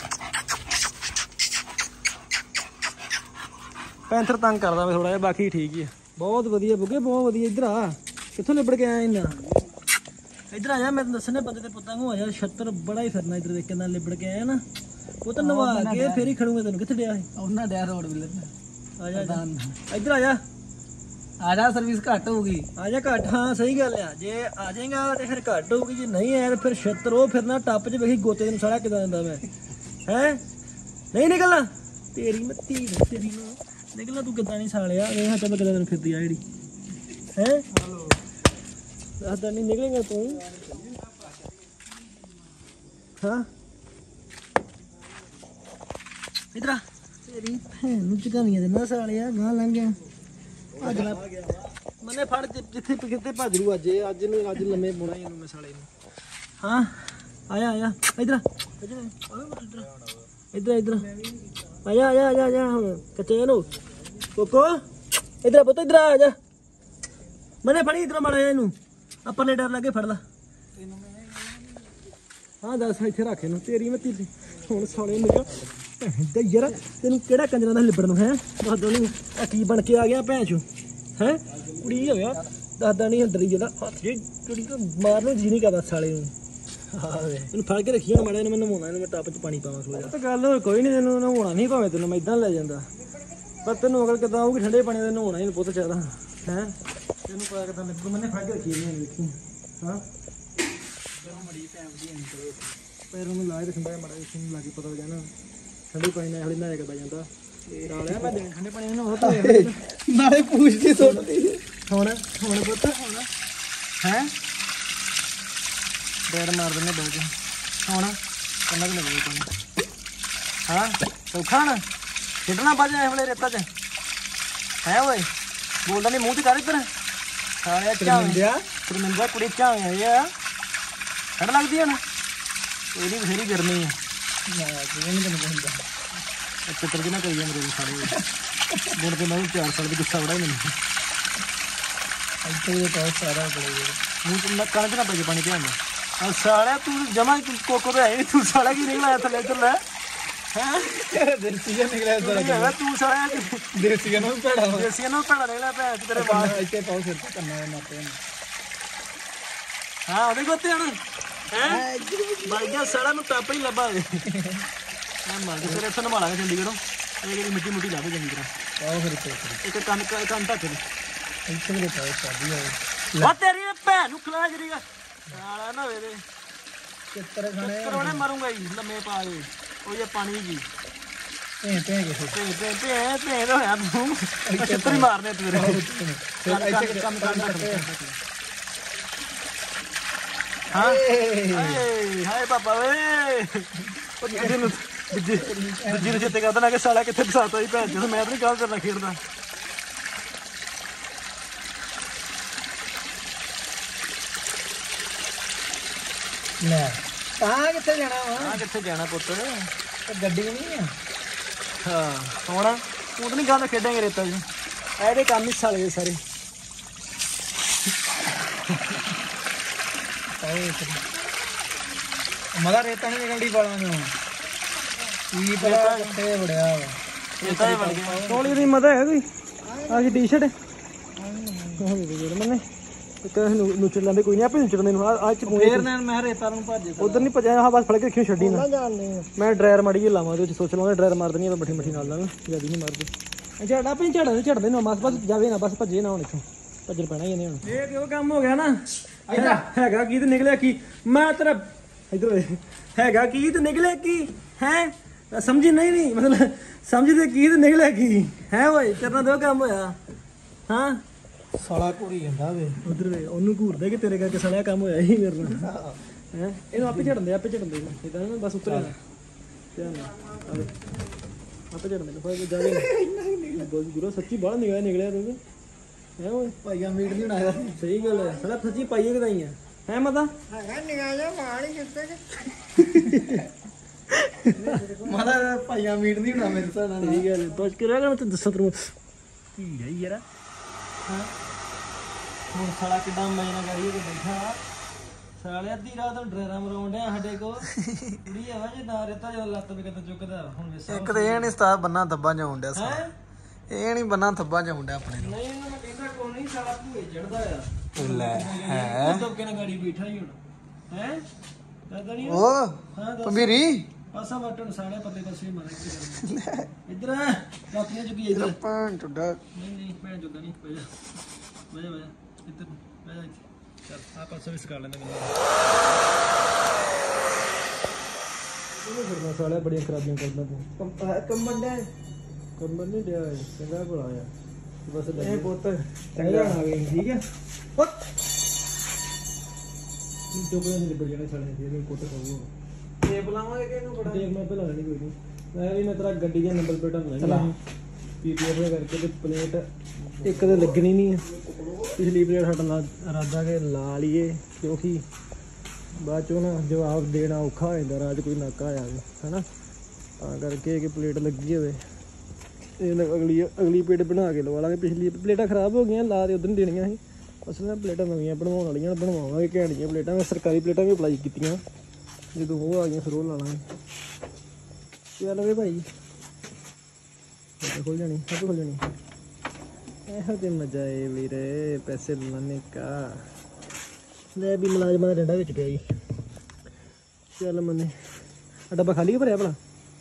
ਪੈਂਥਰ ਤੰਗ ਕਰਦਾ ਮੈਂ ਥੋੜਾ ਜਿਹਾ ਬਾਕੀ ਠੀਕ ਹੀ ਆ ਬਹੁਤ ਵਧੀਆ ਬੁੱਗੇ ਬਹੁਤ ਵਧੀਆ ਇੱਧਰ ਆ ਕਿੱਥੋਂ ਲਿਬੜ ਕੇ ਆਇਆ ਇੰਨਾ ਇੱਧਰ ਆ ਜਾ ਮੈਂ ਦੱਸਣੇ ਬੰਦੇ ਤੇ ਪੁੱਤਾਂ ਨੂੰ ਆ ਜਾ ਛੱਤਰ ਬੜਾ ਹੀ ਫਿਰਨਾ ਇੱਧਰ ਦੇਖ ਕਿੰਨਾ ਲਿਬੜ ਕੇ ਆਇਆ ਨਾ ਉਹ ਤਾਂ ਨਵਾ ਕੇ ਫੇਰ ਹੀ ਖੜੂਗਾ ਤੈਨੂੰ ਕਿੱਥੇ ਡਿਆ ਉਹਨਾਂ ਡਿਆ ਰੋਡ ਵਿਲਰ ਆ ਜਾ ਇੱਧਰ ਆ ਜਾ ਆ ਜਾ ਸਰਵਿਸ ਘੱਟ ਹੋਊਗੀ ਆ ਜਾ ਘੱਟ ਹਾਂ ਸਹੀ ਗੱਲ ਆ ਜੇ ਆ ਜਾਏਗਾ ਤੇ ਫਿਰ ਘੱਟ ਹੋਊਗੀ ਜੇ ਨਹੀਂ ਆਇਆ ਫਿਰ ਛੱਤਰ ਉਹ ਫਿਰਨਾ ਟੱਪ 'ਚ ਵੇਖੀ ਗੋਤੇ ਨੂੰ ਸਾਰਾ ਕਿਦਾਂ ਦਿੰਦਾ ਮੈਂ ਹੈ ਨਹੀਂ ਨਿਕਲਣਾ ਤੇਰੀ ਮੱਤੀ ਤੇਰੀ ਨੂੰ ਨਿਕਲਣਾ ਤੂੰ ਕਿੱਦਾਂ ਨਹੀਂ ਸਾਲਿਆ ਇਹ ਹੱਥ ਮੈਂ ਕਿਦਾਂ ਫਿਰਦੀ ਆ ਜਿਹੜੀ ਹੈ ਦੱਸਦਾ ਨਹੀਂ ਨਿਕਲੇਗਾ ਤੂੰ ਹਾਂ ਇੱਧਰ ਆ ਤੇਰੀ ਭੈਣ ਨੂੰ ਚੁਕਾਵੀਆਂ ਦੇ ਨਾ ਸਾਲਿਆ ਗਾਂ ਲੰਘ ਗਿਆ ਅੱਜ ਮੈਨੇ ਫੜ ਜਿੱਥੇ ਕਿਤੇ ਭੱਜ ਰੂ ਅੱਜ ਅੱਜ ਨੂੰ ਅੱਜ ਲੰਮੇ ਬੋਣਾ ਇਹਨੂੰ ਮੈਂ ਸਾਲੇ ਨੂੰ ਹਾਂ ਆਇਆ ਆਇਆ ਇੱਧਰ ਇੱਧਰ ਇੱਧਰ ਆਇਆ ਆਇਆ ਆਇਆ ਆਇਆ ਹੁਣ ਕੱਚੇ ਨੂੰ ਕੋਕੋ ਇੱਧਰ ਪੁੱਤ ਇੱਧਰ ਆ ਜਾ ਮੈਨੇ ਫੜੀ ਇੱਧਰ ਮਾੜਾ ਇਹਨੂੰ ਆਪਾਂ ਨੇ ਡਰ ਲੱਗੇ ਫੜ ਲਾ ਹਾਂ ਦੱਸ ਇੱਥੇ ਰੱਖ ਇਹਨੂੰ ਤੇਰੀ ਮੈਂ ਤੀਲੀ ਹੁਣ ਸਾਲੇ ਨਿਕਾ ਭੈਣ ਯਾਰ ਤੈਨੂੰ ਕਿਹੜਾ ਕੰਜਰਾਂ ਦਾ ਲਿਬੜ ਨੂੰ ਹੈ ਦੱਸ ਦੋ ਨਹੀਂ ਆ ਕੀ ਬਣ ਕੇ ਆ ਗਿਆ ਭੈਣ ਚੋ ਹੈ ਕੁੜੀ ਹੋ ਗਿਆ ਦੱਸਦਾ ਨਹੀਂ ਡਰੀ ਜਿਹੜਾ ਹੱਥ ਜੇ ਕੁੜੀ ਤੋਂ ਮਾਰਨ ਨੂੰ ਜੀ ਨਹੀਂ ਕਰਦਾ ਸਾਲੇ ਨੂੰ ਇਹਨੂੰ ਫੜ ਕੇ ਰੱਖੀ ਹੁਣ ਮਾੜਾ ਇਹਨੂੰ ਮੈਂ ਨਹਾਉਣਾ ਇਹਨੂੰ ਮੈਂ ਟੱਪ 'ਚ ਪਾਣੀ ਪਾਵਾਂ ਸੋ ਜਾ ਤਾਂ ਗੱਲ ਹੋਰ ਕੋਈ ਨਹੀਂ ਤੈਨੂੰ ਨਹਾਉਣਾ ਨਹੀਂ ਭਾਵੇਂ ਤੈਨੂੰ ਮੈਂ ਇੱਦਾਂ ਲੈ ਜਾਂਦਾ ਪਰ ਤੈਨੂੰ ਅਗਰ ਕਿੱਦਾਂ ਆਊਗੀ ਠੰਡੇ ਪਾਣੀ ਦੇ ਨਹਾਉਣਾ ਇਹਨੂੰ ਪੁੱਤ ਚਾਹਦਾ ਹੈ ਤੈਨੂੰ ਪਤਾ ਕਿੱਦਾਂ ਲੱਗੂ ਮੈਨੇ ਫੜ ਕੇ ਰੱਖੀ ਨਹੀਂ ਦੇਖੀ ਹਾਂ ਬੜੀ ਟਾਈਮ ਦੀ ਪੈਰ ਨੂੰ ਲਾ ਕੇ ਰੱਖਦਾ ਮਾੜਾ ਇਸ ਨੂੰ ਲਾ ਕੇ ਪਤਾ ਲੱਗਾ ਨਾ ਠੰਡੇ ਪਾਣੀ ਨਾਲ ਹੌਲੀ ਨਹਾਇਆ ਕਰਦਾ ਜਾਂਦਾ ਰਾਲਿਆ ਮੈਂ ਦਿਨ ਠੰਡੇ ਪਾਣੀ ਨਾਲ ਉਹ ਨਾਲੇ ਪੂਛਦੀ ਸੁੱਟਦੀ ਹੁਣ ਹੁਣ ਪੁੱਤ ਹੁਣ ਹੈ ਡੇਰ ਮਾਰ ਦਿੰਦੇ ਦੋ ਦਿਨ ਹੁਣ ਕਿੰਨਾ ਕੁ ਲੱਗੂ ਤੁਹਾਨੂੰ ਹਾਂ ਸੌਖਾ ਨਾ ਖੇਡਣਾ ਬਾਜ ਐ ਵੇਲੇ ਰੇਤਾ 'ਚ ਹੈ ਓਏ ਬੋਲਦਾ ਨਹੀਂ ਮੂੰਹ ਤੇ ਕਰ ਇੱਧਰ ਸਾਲਿਆ ਚਾਹ ਸ਼ਰਮਿੰਦਾ ਕੁੜੀ ਚਾਹ ਆਈ ਆ ਠੰਡ ਲੱਗਦੀ ਹੁਣ ਇਹਦੀ ਬਥੇਰੀ ਗਰਮੀ ਆ ਕਿਵੇਂ ਨਹੀਂ ਤੈਨੂੰ ਹੁੰਦਾ ਚੱਕਰ ਕਿਨਾ ਕਰੀ ਜਾਂਦੇ ਸਾਰੇ ਬੋਲ ਕੇ ਮੈਂ ਚਾਰ ਸਾਲ ਦੀ ਗੁੱਸਾ ਬੜਾ ਮੈਨੂੰ ਇੱਥੇ ਇਹ ਬਹੁਤ ਸਾਰਾ ਬੜੇ ਮੂੰਹ ਤੇ ਨਾ ਕੰਨ ਤੇ ਨਾ ਪੈ ਪਾਣੀ ਪਿਆਉਂਦਾ ਆ ਸਾਲਿਆ ਤੂੰ ਜਮਾ ਕੋਕੋ ਤੇ ਆਈ ਨਹੀਂ ਤੂੰ ਸਾਲਿਆ ਕੀ ਨਿਕਲਿਆ ਥੱਲੇ ਇੱਧਰ ਲੈ ਹੈ ਦੇਸੀ ਜਿਹਾ ਨਿਕਲਿਆ ਇੱਧਰ ਤੂੰ ਸਾਲਿਆ ਦੇਸੀ ਨੂੰ ਭੜਾ ਦੇਸੀ ਨੂੰ ਭੜਾ ਨਿਕਲਿਆ ਭੈਣ ਤੇਰੇ ਬਾਹਰ ਇੱਥੇ ਪਾਉ ਸਿਰ ਤੇ ਕੰਨਾਂ ਮਾਪੇ ਹਾਂ ਉਹਦੇ ਕੋਤੇ ਹਣ ਹੈ ਮਰ ਗਿਆ ਸਾਲਾ ਨੂੰ ਟੱਪ ਹੀ ਲੱਭਾ ਦੇ ਮੈਂ ਮਰ ਗਿਆ ਤੇਰੇ ਇੱਥੇ ਨਵਾਲਾਂਗੇ ਚੰਡੀਗੜ੍ਹੋਂ ਇਹ ਜਿਹੜੀ ਮਿੱਟੀ ਮੁੱਟੀ ਲੱਭ ਜਾਂਦੀ ਤਰ੍ਹਾਂ ਆਹ ਫਿਰ ਇੱਕ ਕੰਨ ਕੰਨ ਢੱਕ ਦੇ ਇੱਥੇ ਦੇ ਪਾਉ ਸਾਡੀ ਆ ਵਾ ਤੇਰੀ ਭੈਣ ਨੂੰ ਖਲਾ ਜਰੀਗਾ ਸਾਲਾ ਨਾ ਹੋਵੇ ਦੇ ਚਿੱਤਰ ਖਾਣੇ ਕਰੋਣੇ ਮਰੂੰਗਾ ਜੀ ਲੰਮੇ ਪਾ ਦੇ ਉਹ ਜੇ ਪਾਣੀ ਜੀ ਭੇ ਭੇ ਕੇ ਭੇ ਭੇ ਭੇ ਭੇ ਹੋਇਆ ਤੂੰ ਚਿੱਤਰ ਹੀ ਮਾਰਨੇ ਤੇਰੇ ਇੱਥੇ ਕੰਮ ਕਰਨਾ ਹਾਂ ਹਾਏ ਹਾਏ ਪਾਪਾ ਵੇ ਉਹ ਜਿਹਦੇ ਨੂੰ ਜਿਹਦੇ ਚਿੱਤੇ ਕਰਦਾ ਨਾ ਕਿ ਸਾਲਾ ਕਿੱਥੇ ਫਸਾਤਾ ਸੀ ਭੈਣ ਜਦੋਂ ਮੈਂ ਤਾਂ ਨਹੀਂ ਗੱਲ ਕਰਨਾ ਖੇਡਦਾ ਲੈ ਤਾਂ ਕਿੱਥੇ ਜਾਣਾ ਵਾ ਤਾਂ ਕਿੱਥੇ ਜਾਣਾ ਪੁੱਤ ਗੱਡੀ ਨਹੀਂ ਆ हाँ सोना तू तो नहीं गंद खेडेंगे रेता जी ऐसे काम ही साले सारे मजा रेता नहीं निकलती बालों में ये पता कितने बड़िया रेता ही बन गया थोड़ी नहीं मजा है कोई आज टी शर्ट मैंने ਨੁੱਚੜ ਲੈਂਦੇ ਕੋਈ ਨਹੀਂ ਆਪੇ ਨੁੱਚੜ ਦੇ ਨੂੰ ਆ ਚ ਫੇਰ ਨੇ ਮੈਂ ਰੇਤਾ ਨੂੰ ਭੱਜ ਉਧਰ ਨਹੀਂ ਭੱਜਿਆ ਹਾਂ ਬਸ ਫੜ ਕੇ ਰੱਖਿਓ ਛੱਡੀ ਨਾ ਮੈਂ ਡਰਾਇਰ ਮਾੜੀ ਜਿਹੀ ਲਾਵਾਂ ਉਹਦੇ ਵਿੱਚ ਸੋਚ ਲਵਾਂਗਾ ਡਰਾਇਰ ਮਾਰ ਦੇਣੀ ਆ ਮੱਠੀ ਮੱਠੀ ਨਾਲ ਨਾਲ ਜਿਆਦਾ ਨਹੀਂ ਮਾਰਦੇ ਝੜ ਆਪੇ ਝੜਦੇ ਝੜਦੇ ਨਾ ਬਸ ਬਸ ਜਾਵੇ ਨਾ ਬਸ ਭੱਜੇ ਨਾ ਹੁਣ ਇੱਥੋਂ ਭੱਜਣ ਪੈਣਾ ਹੀ ਇਹਨੇ ਹੁਣ ਇਹ ਕਿਉਂ ਕੰਮ ਹੋ ਗਿਆ ਨਾ ਹੈਗਾ ਕੀ ਤੇ ਨਿਕਲਿਆ ਕੀ ਮੈਂ ਤੇਰਾ ਇਧਰ ਹੈਗਾ ਕੀ ਤੇ ਨਿਕਲਿਆ ਕੀ ਹੈ ਸਮਝੀ ਨਹੀਂ ਨਹੀਂ ਮਤਲਬ ਸਮਝਦੇ ਕੀ ਤੇ ਨਿਕਲਿਆ ਕੀ ਹੈ ਓਏ ਤੇਰੇ ਨਾਲ ਦੋ ਕੰਮ ਹੋਇਆ ਹਾਂ ਸਾਲਾ ਘੂਰੀ ਜਾਂਦਾ ਵੇ ਉਧਰ ਵੇ ਉਹਨੂੰ ਘੂਰਦਾ ਕਿ ਤੇਰੇ ਕਰਕੇ ਸਾਲਿਆ ਕੰਮ ਹੋਇਆ ਹੀ ਮੇਰੇ ਨਾਲ ਹੈ ਇਹਨੂੰ ਆਪੇ ਝੜਦੇ ਆਪੇ ਝੜਦੇ ਇਦਾਂ ਨਾ ਬਸ ਉਤਰ ਜਾਣਾ ਧਿਆਨ ਨਾਲ ਆਵੇ ਆਪੇ ਝੜਦੇ ਫਿਰ ਜਾਵੇ ਬਹੁਤ ਗੁਰੂ ਸੱਚੀ ਬਾਹਰ ਨਿਕਲਿਆ ਨਿਕਲਿਆ ਤੂੰ ਹੈ ਓਏ ਭਾਈਆ ਮੀਟ ਨਹੀਂ ਬਣਾਇਆ ਸਹੀ ਗੱਲ ਹੈ ਸਾਲਾ ਸੱਚੀ ਪਾਈਏ ਕਿਦਾਈ ਹੈ ਹੈ ਮਤਾ ਹੈਗਾ ਨਿਗਾਹ ਜਾ ਮਾਰ ਹੀ ਕਿੱਥੇ ਮਾਦਾ ਭਾਈਆ ਮੀਟ ਨਹੀਂ ਬਣਾ ਮੇਰੇ ਸਾਹ ਨਾਲ ਸਹੀ ਗੱਲ ਹੈ ਬਸ ਕਰਿਆ ਕਰ ਤੇ ਦੱਸਾਂ ਤੈਨੂੰ ਕੀ ਹੈ ਯਾਰ ਹਾਂ ਹੁਣ ਸਾਲਾ ਕਿੱਦਾਂ ਮੈਂ ਨਾ ਕਰੀਏ ਕਿ ਬੈਠਾ ਸਾਲੇ ਅੱਧੀ ਰਾਤ ਨੂੰ ਡਰੇਰਾ ਮਰਾਉਣ ਡਿਆ ਸਾਡੇ ਕੋ ਕੁੜੀ ਆ ਜੇ ਨਾ ਰੇਤਾ ਜੋ ਲੱਤ ਵੀ ਕਿਤੇ ਚੁੱਕਦਾ ਹੁਣ ਵੇਸਾ ਇੱਕ ਤੇ ਇਹ ਨਹੀਂ ਸਤਾ ਬੰਨਾ ਥੱਬਾ ਜਾਉਣ ਡਿਆ ਸਾਲਾ ਹੈ ਇਹ ਨਹੀਂ ਬੰਨਾ ਥੱਬਾ ਜਾਉਣ ਡਿਆ ਆਪਣੇ ਨੂੰ ਨਹੀਂ ਇਹਨੂੰ ਮੈਂ ਕਹਿੰਦਾ ਕੋਈ ਨਹੀਂ ਸਾਲਾ ਭੂਏ ਚੜਦਾ ਆ ਲੈ ਹੈ ਤੋ ਕਿਨੇ ਗਾੜੀ ਬੈਠਾ ਹੀ ਹੁਣ ਹੈ ਦਾਦਾ ਨਹੀਂ ਉਹ ਹਾਂ ਦੱਸ ਪੰਬੀਰੀ ਪਾਸਾ ਵਟਣ ਸਾਲੇ ਪੱਲੇ ਪਾਸੇ ਮਾਰੇ ਇੱਧਰ ਆ ਰਾਤੀਆਂ ਚੁੱਕੀ ਇੱਧਰ ਪਾਣ ਟੁੱਡਾ ਨਹੀਂ ਨਹੀਂ ਭੈਣ ਚੁੱਦਾ ਨਹੀਂ ਬਹਿ ਜਾ ਬਹਿ ਜਾ ਬਹਿ ਜਾ ਇੱਧਰ ਬਹਿ ਜਾ ਚੱਲ ਆ ਪਾਸੇ ਵੀ ਸਕਾ ਲੈਂਦੇ ਮੈਨੂੰ ਉਹਨੂੰ ਫਿਰਨਾ ਸਾਲਿਆ ਬੜੀਆਂ ਖਰਾਬੀਆਂ ਕਰਦਾ ਤੂੰ ਕੰਬਣ ਡਿਆ ਕੰਬਣ ਨਹੀਂ ਡਿਆ ਚੰਗਾ ਭਲਾ ਆ ਬਸ ਇਹ ਪੁੱਤ ਚੰਗਾ ਆ ਗਈ ਠੀਕ ਹੈ ਓਏ ਚੁੱਪ ਨਹੀਂ ਨਿਬੜ ਜਾਣੇ ਸਾਲੇ ਦੇ ਕੋਈ ਕੋਟ ਕਹੂਗਾ ਟੇਪ ਲਾਵਾਂਗੇ ਕਿ ਇਹਨੂੰ ਬੜਾ ਦੇਖ ਮੈਂ ਪਹਿਲਾਂ ਨਹੀਂ ਕੋਈ ਨਹੀਂ ਮੈਂ ਵੀ ਮੈਂ ਤੇਰਾ ਗੱਡੀ ਦੀਆਂ ਨੰਬਰ ਪਲੇਟਾਂ ਬਣਾਈਆਂ ਪੀਪੀਐਫ ਕਰਕੇ ਤੇ ਪਲੇਟ ਇੱਕ ਤੇ ਲੱਗਣੀ ਨਹੀਂ ਹੈ ਪਿਛਲੀ ਪਲੇਟ ਸਾਡਾ ਨਾਲ ਇਰਾਦਾ ਕੇ ਲਾ ਲਈਏ ਕਿਉਂਕਿ ਬਾਅਦ ਚੋਂ ਨਾ ਜਵਾਬ ਦੇਣਾ ਔਖਾ ਹੋ ਜਾਂਦਾ ਰਾਜ ਕੋਈ ਨਾਕਾ ਆ ਜਾਵੇ ਹੈਨਾ ਤਾਂ ਕਰਕੇ ਕਿ ਪਲੇਟ ਲੱਗੀ ਹੋਵੇ ਇਹ ਅਗਲੀ ਅਗਲੀ ਪਲੇਟ ਬਣਾ ਕੇ ਲਵਾ ਲਾਂਗੇ ਪਿਛਲੀ ਪਲੇਟਾਂ ਖਰਾਬ ਹੋ ਗਈਆਂ ਲਾ ਦੇ ਉਧਰ ਨਹੀਂ ਦੇਣੀਆਂ ਸੀ ਅਸਲ ਵਿੱਚ ਪਲੇਟਾਂ ਨਵੀਆਂ ਬਣਵਾਉਣ ਵਾਲੀਆਂ ਬਣਵਾਵਾਂਗੇ ਘੈਂਟ ਜਿਹੀਆਂ ਪਲੇਟਾਂ ਮੈਂ ਸਰਕਾਰੀ ਪਲੇਟਾਂ ਵੀ ਅਪਲਾਈ ਕੀਤੀਆਂ ਜਦੋਂ ਉਹ ਆ ਗਈਆਂ ਫਿਰ ਉਹ ਲਾ ਲਾਂਗੇ ਚੱਲ ਵੇ ਭਾਈ ਖੋਲ ਜਾਣੀ ਸਭ ਖੋਲ ਜਾਣੀ ਇਹੋ ਤੇ ਮਜ਼ਾ ਏ ਵੀਰੇ ਪੈਸੇ ਲਾਣੇ ਕਾ ਲੈ ਵੀ ਮੁਲਾਜ਼ਮਾਂ ਦਾ ਡੰਡਾ ਵਿੱਚ ਪਿਆ ਜੀ ਚੱਲ ਮੰਨੇ ਆ ਡੱਬਾ ਖਾਲੀ ਭਰਿਆ ਭਲਾ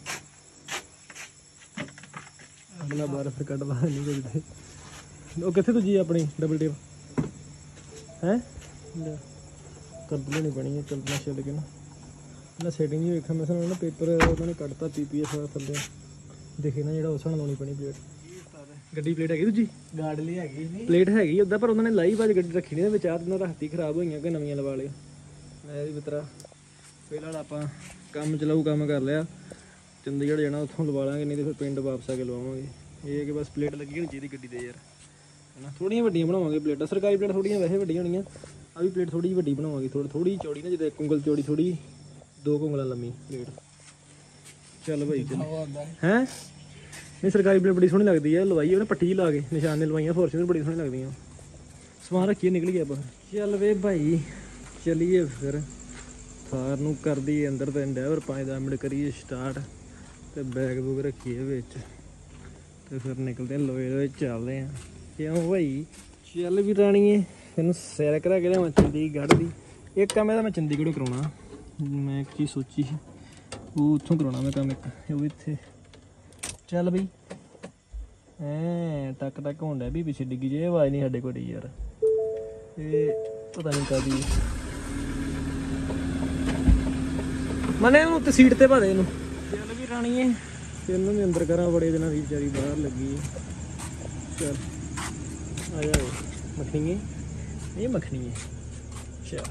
ਆਪਣਾ ਬਾਹਰ ਫਿਰ ਕੱਢ ਲਾ ਨਹੀਂ ਕੋਈ ਉਹ ਕਿੱਥੇ ਦੂਜੀ ਆਪਣੀ ਡਬਲ ਟੇਪ ਹੈ ਕਰ ਲੈਣੀ ਪੈਣੀ ਹੈ ਚੱਲਣਾ ਛੱਡ ਕੇ ਨਾ ਨਾ ਸੈਟਿੰਗ ਹੀ ਵੇਖਾਂ ਮੈਂ ਸਾਨੂੰ ਨਾ ਪੇਪਰ ਉਹਨਾਂ ਨੇ ਕੱਢਤਾ ਪੀਪੀਐਸ ਵਾਲਾ ਥੱਲੇ ਦੇਖੇ ਨਾ ਜਿਹੜਾ ਉਸ ਨਾਲ ਲਾਉਣੀ ਪੈਣੀ ਪਲੇਟ ਗੱਡੀ ਪਲੇਟ ਹੈਗੀ ਦੂਜੀ ਗਾਰਡ ਲਈ ਹੈਗੀ ਨਹੀਂ ਪਲੇਟ ਹੈਗੀ ਉੱਦਾਂ ਪਰ ਉਹਨਾਂ ਨੇ ਲਾਈ ਬਾਜ ਗੱਡੀ ਰੱਖੀ ਨਹੀਂ ਵਿੱਚ ਆਹ ਦਿਨਾਂ ਰਾਤੀ ਖਰਾਬ ਹੋਈਆਂ ਕਿ ਨਵੀਆਂ ਲਵਾ ਲਿਓ ਮੈਂ ਵੀ ਮਿੱਤਰਾ ਫਿਲਹਾਲ ਆਪਾਂ ਕੰਮ ਚਲਾਊ ਕੰਮ ਕਰ ਲਿਆ ਚੰਡੀਗੜ੍ਹ ਜਾਣਾ ਉੱਥੋਂ ਲਵਾ ਲਾਂਗੇ ਨਹੀਂ ਤੇ ਫਿਰ ਪਿੰਡ ਵਾਪਸ ਆ ਕੇ ਲਵਾਵਾਂਗੇ ਇਹ ਹੈ ਕਿ ਬਸ ਪਲੇਟ ਲੱਗੀ ਹੋਣੀ ਚਾਹੀਦੀ ਗੱਡੀ ਦੇ ਯਾਰ ਹੈ ਨਾ ਥੋੜ੍ਹੀਆਂ ਵੱਡੀਆਂ ਬਣਾਵਾਂਗੇ ਪਲੇਟਾਂ ਸਰਕਾਰੀ ਪਲੇਟ ਥੋੜ੍ਹੀਆਂ ਵੈਸੇ ਵੱਡੀਆਂ ਹੋਣੀਆਂ ਆ ਵੀ ਪਲੇਟ ਥੋੜ੍ਹੀ ਜਿਹੀ ਵੱਡੀ ਬਣਾਵਾਂਗੇ ਥੋੜ੍ਹੀ ਥੋੜ੍ਹੀ ਚੌੜੀ ਨਾ ਜਿੱਦਾਂ ਇੱਕ ਉਂਗਲ ਚੌੜੀ ਥੋੜ੍ਹੀ ਦੋ ਉਂਗਲਾਂ ਲੰਮੀ ਪਲੇਟ ਚੱਲ ਭਾਈ ਚੱਲ ਹੈ ਨਹੀਂ ਸਰਕਾਰੀ ਪਲੇਟ ਬੜੀ ਸੋਹਣੀ ਲੱਗਦੀ ਹੈ ਲਵਾਈ ਉਹਨੇ ਪੱਟੀ ਲਾ ਕੇ ਨਿਸ਼ਾਨੇ ਲਵਾਈਆਂ ਫੋਰਚੂਨਰ ਬੜੀ ਸੋਹਣੀ ਲੱਗਦੀਆਂ ਸਮਾਨ ਰੱਖੀਏ ਨਿਕਲ ਗਿਆ ਬਾਹਰ ਚੱਲ ਵੇ ਭਾਈ ਚਲੀਏ ਫਿਰ ਥਾਰ ਨੂੰ ਕਰਦੀ ਅੰਦਰ ਤੇ ਡਰਾਈਵਰ ਪੰਜ ਦਸ ਮਿੰਟ ਕਰੀਏ ਸਟਾਰਟ ਤੇ ਬੈਗ ਬੂਗ ਰੱਖੀਏ ਵਿੱਚ ਤੇ ਫਿਰ ਨਿਕਲਦੇ ਲੋਏ ਲੋਏ ਚੱਲਦੇ ਆ ਕਿਉਂ ਭਾਈ ਚੱਲ ਵੀ ਰਾਣੀਏ ਇਹਨੂੰ ਸੈਰ ਕਰਾ ਕੇ ਲਿਆਵਾਂ ਚੰਡੀਗੜ੍ਹ ਦੀ ਇੱਕ ਕੰਮ ਇਹਦਾ ਮੈਂ ਚੰਡੀਗੜ੍ਹੋਂ ਕਰਾਉਣਾ ਮੈਂ ਇੱਕ ਚੀਜ਼ ਸੋਚੀ ਸੀ ਉਹ ਉੱਥੋਂ ਕਰਾਉਣਾ ਮੈਂ ਕੰਮ ਇੱਕ ਉਹ ਇੱਥੇ ਚੱਲ ਬਈ ਐ ਟੱਕ ਟੱਕ ਹੋਣ ਡਿਆ ਵੀ ਪਿੱਛੇ ਡਿੱਗੀ ਜੇ ਆਵਾਜ਼ ਨਹੀਂ ਸਾਡੇ ਕੋਲ ਯਾਰ ਇਹ ਪਤਾ ਨਹੀਂ ਕਾਹਦੀ ਮਨੇ ਇਹਨੂੰ ਉੱਤੇ ਸੀਟ ਤੇ ਪਾ ਦੇ ਇਹਨੂੰ ਚੱਲ ਵੀ ਰਾਣੀਏ ਇਹਨੂੰ ਵੀ ਅੰਦਰ ਕਰਾਂ ਬੜੇ ਦਿਨਾਂ ਦੀ ਵਿਚਾਰੀ ਬਾਹਰ ਲੱਗੀ ਚੱਲ ਆ ਜਾ ਮੱਖਣੀ ਇਹ ਮੱਖਣੀ ਹੈ ਚੱਲ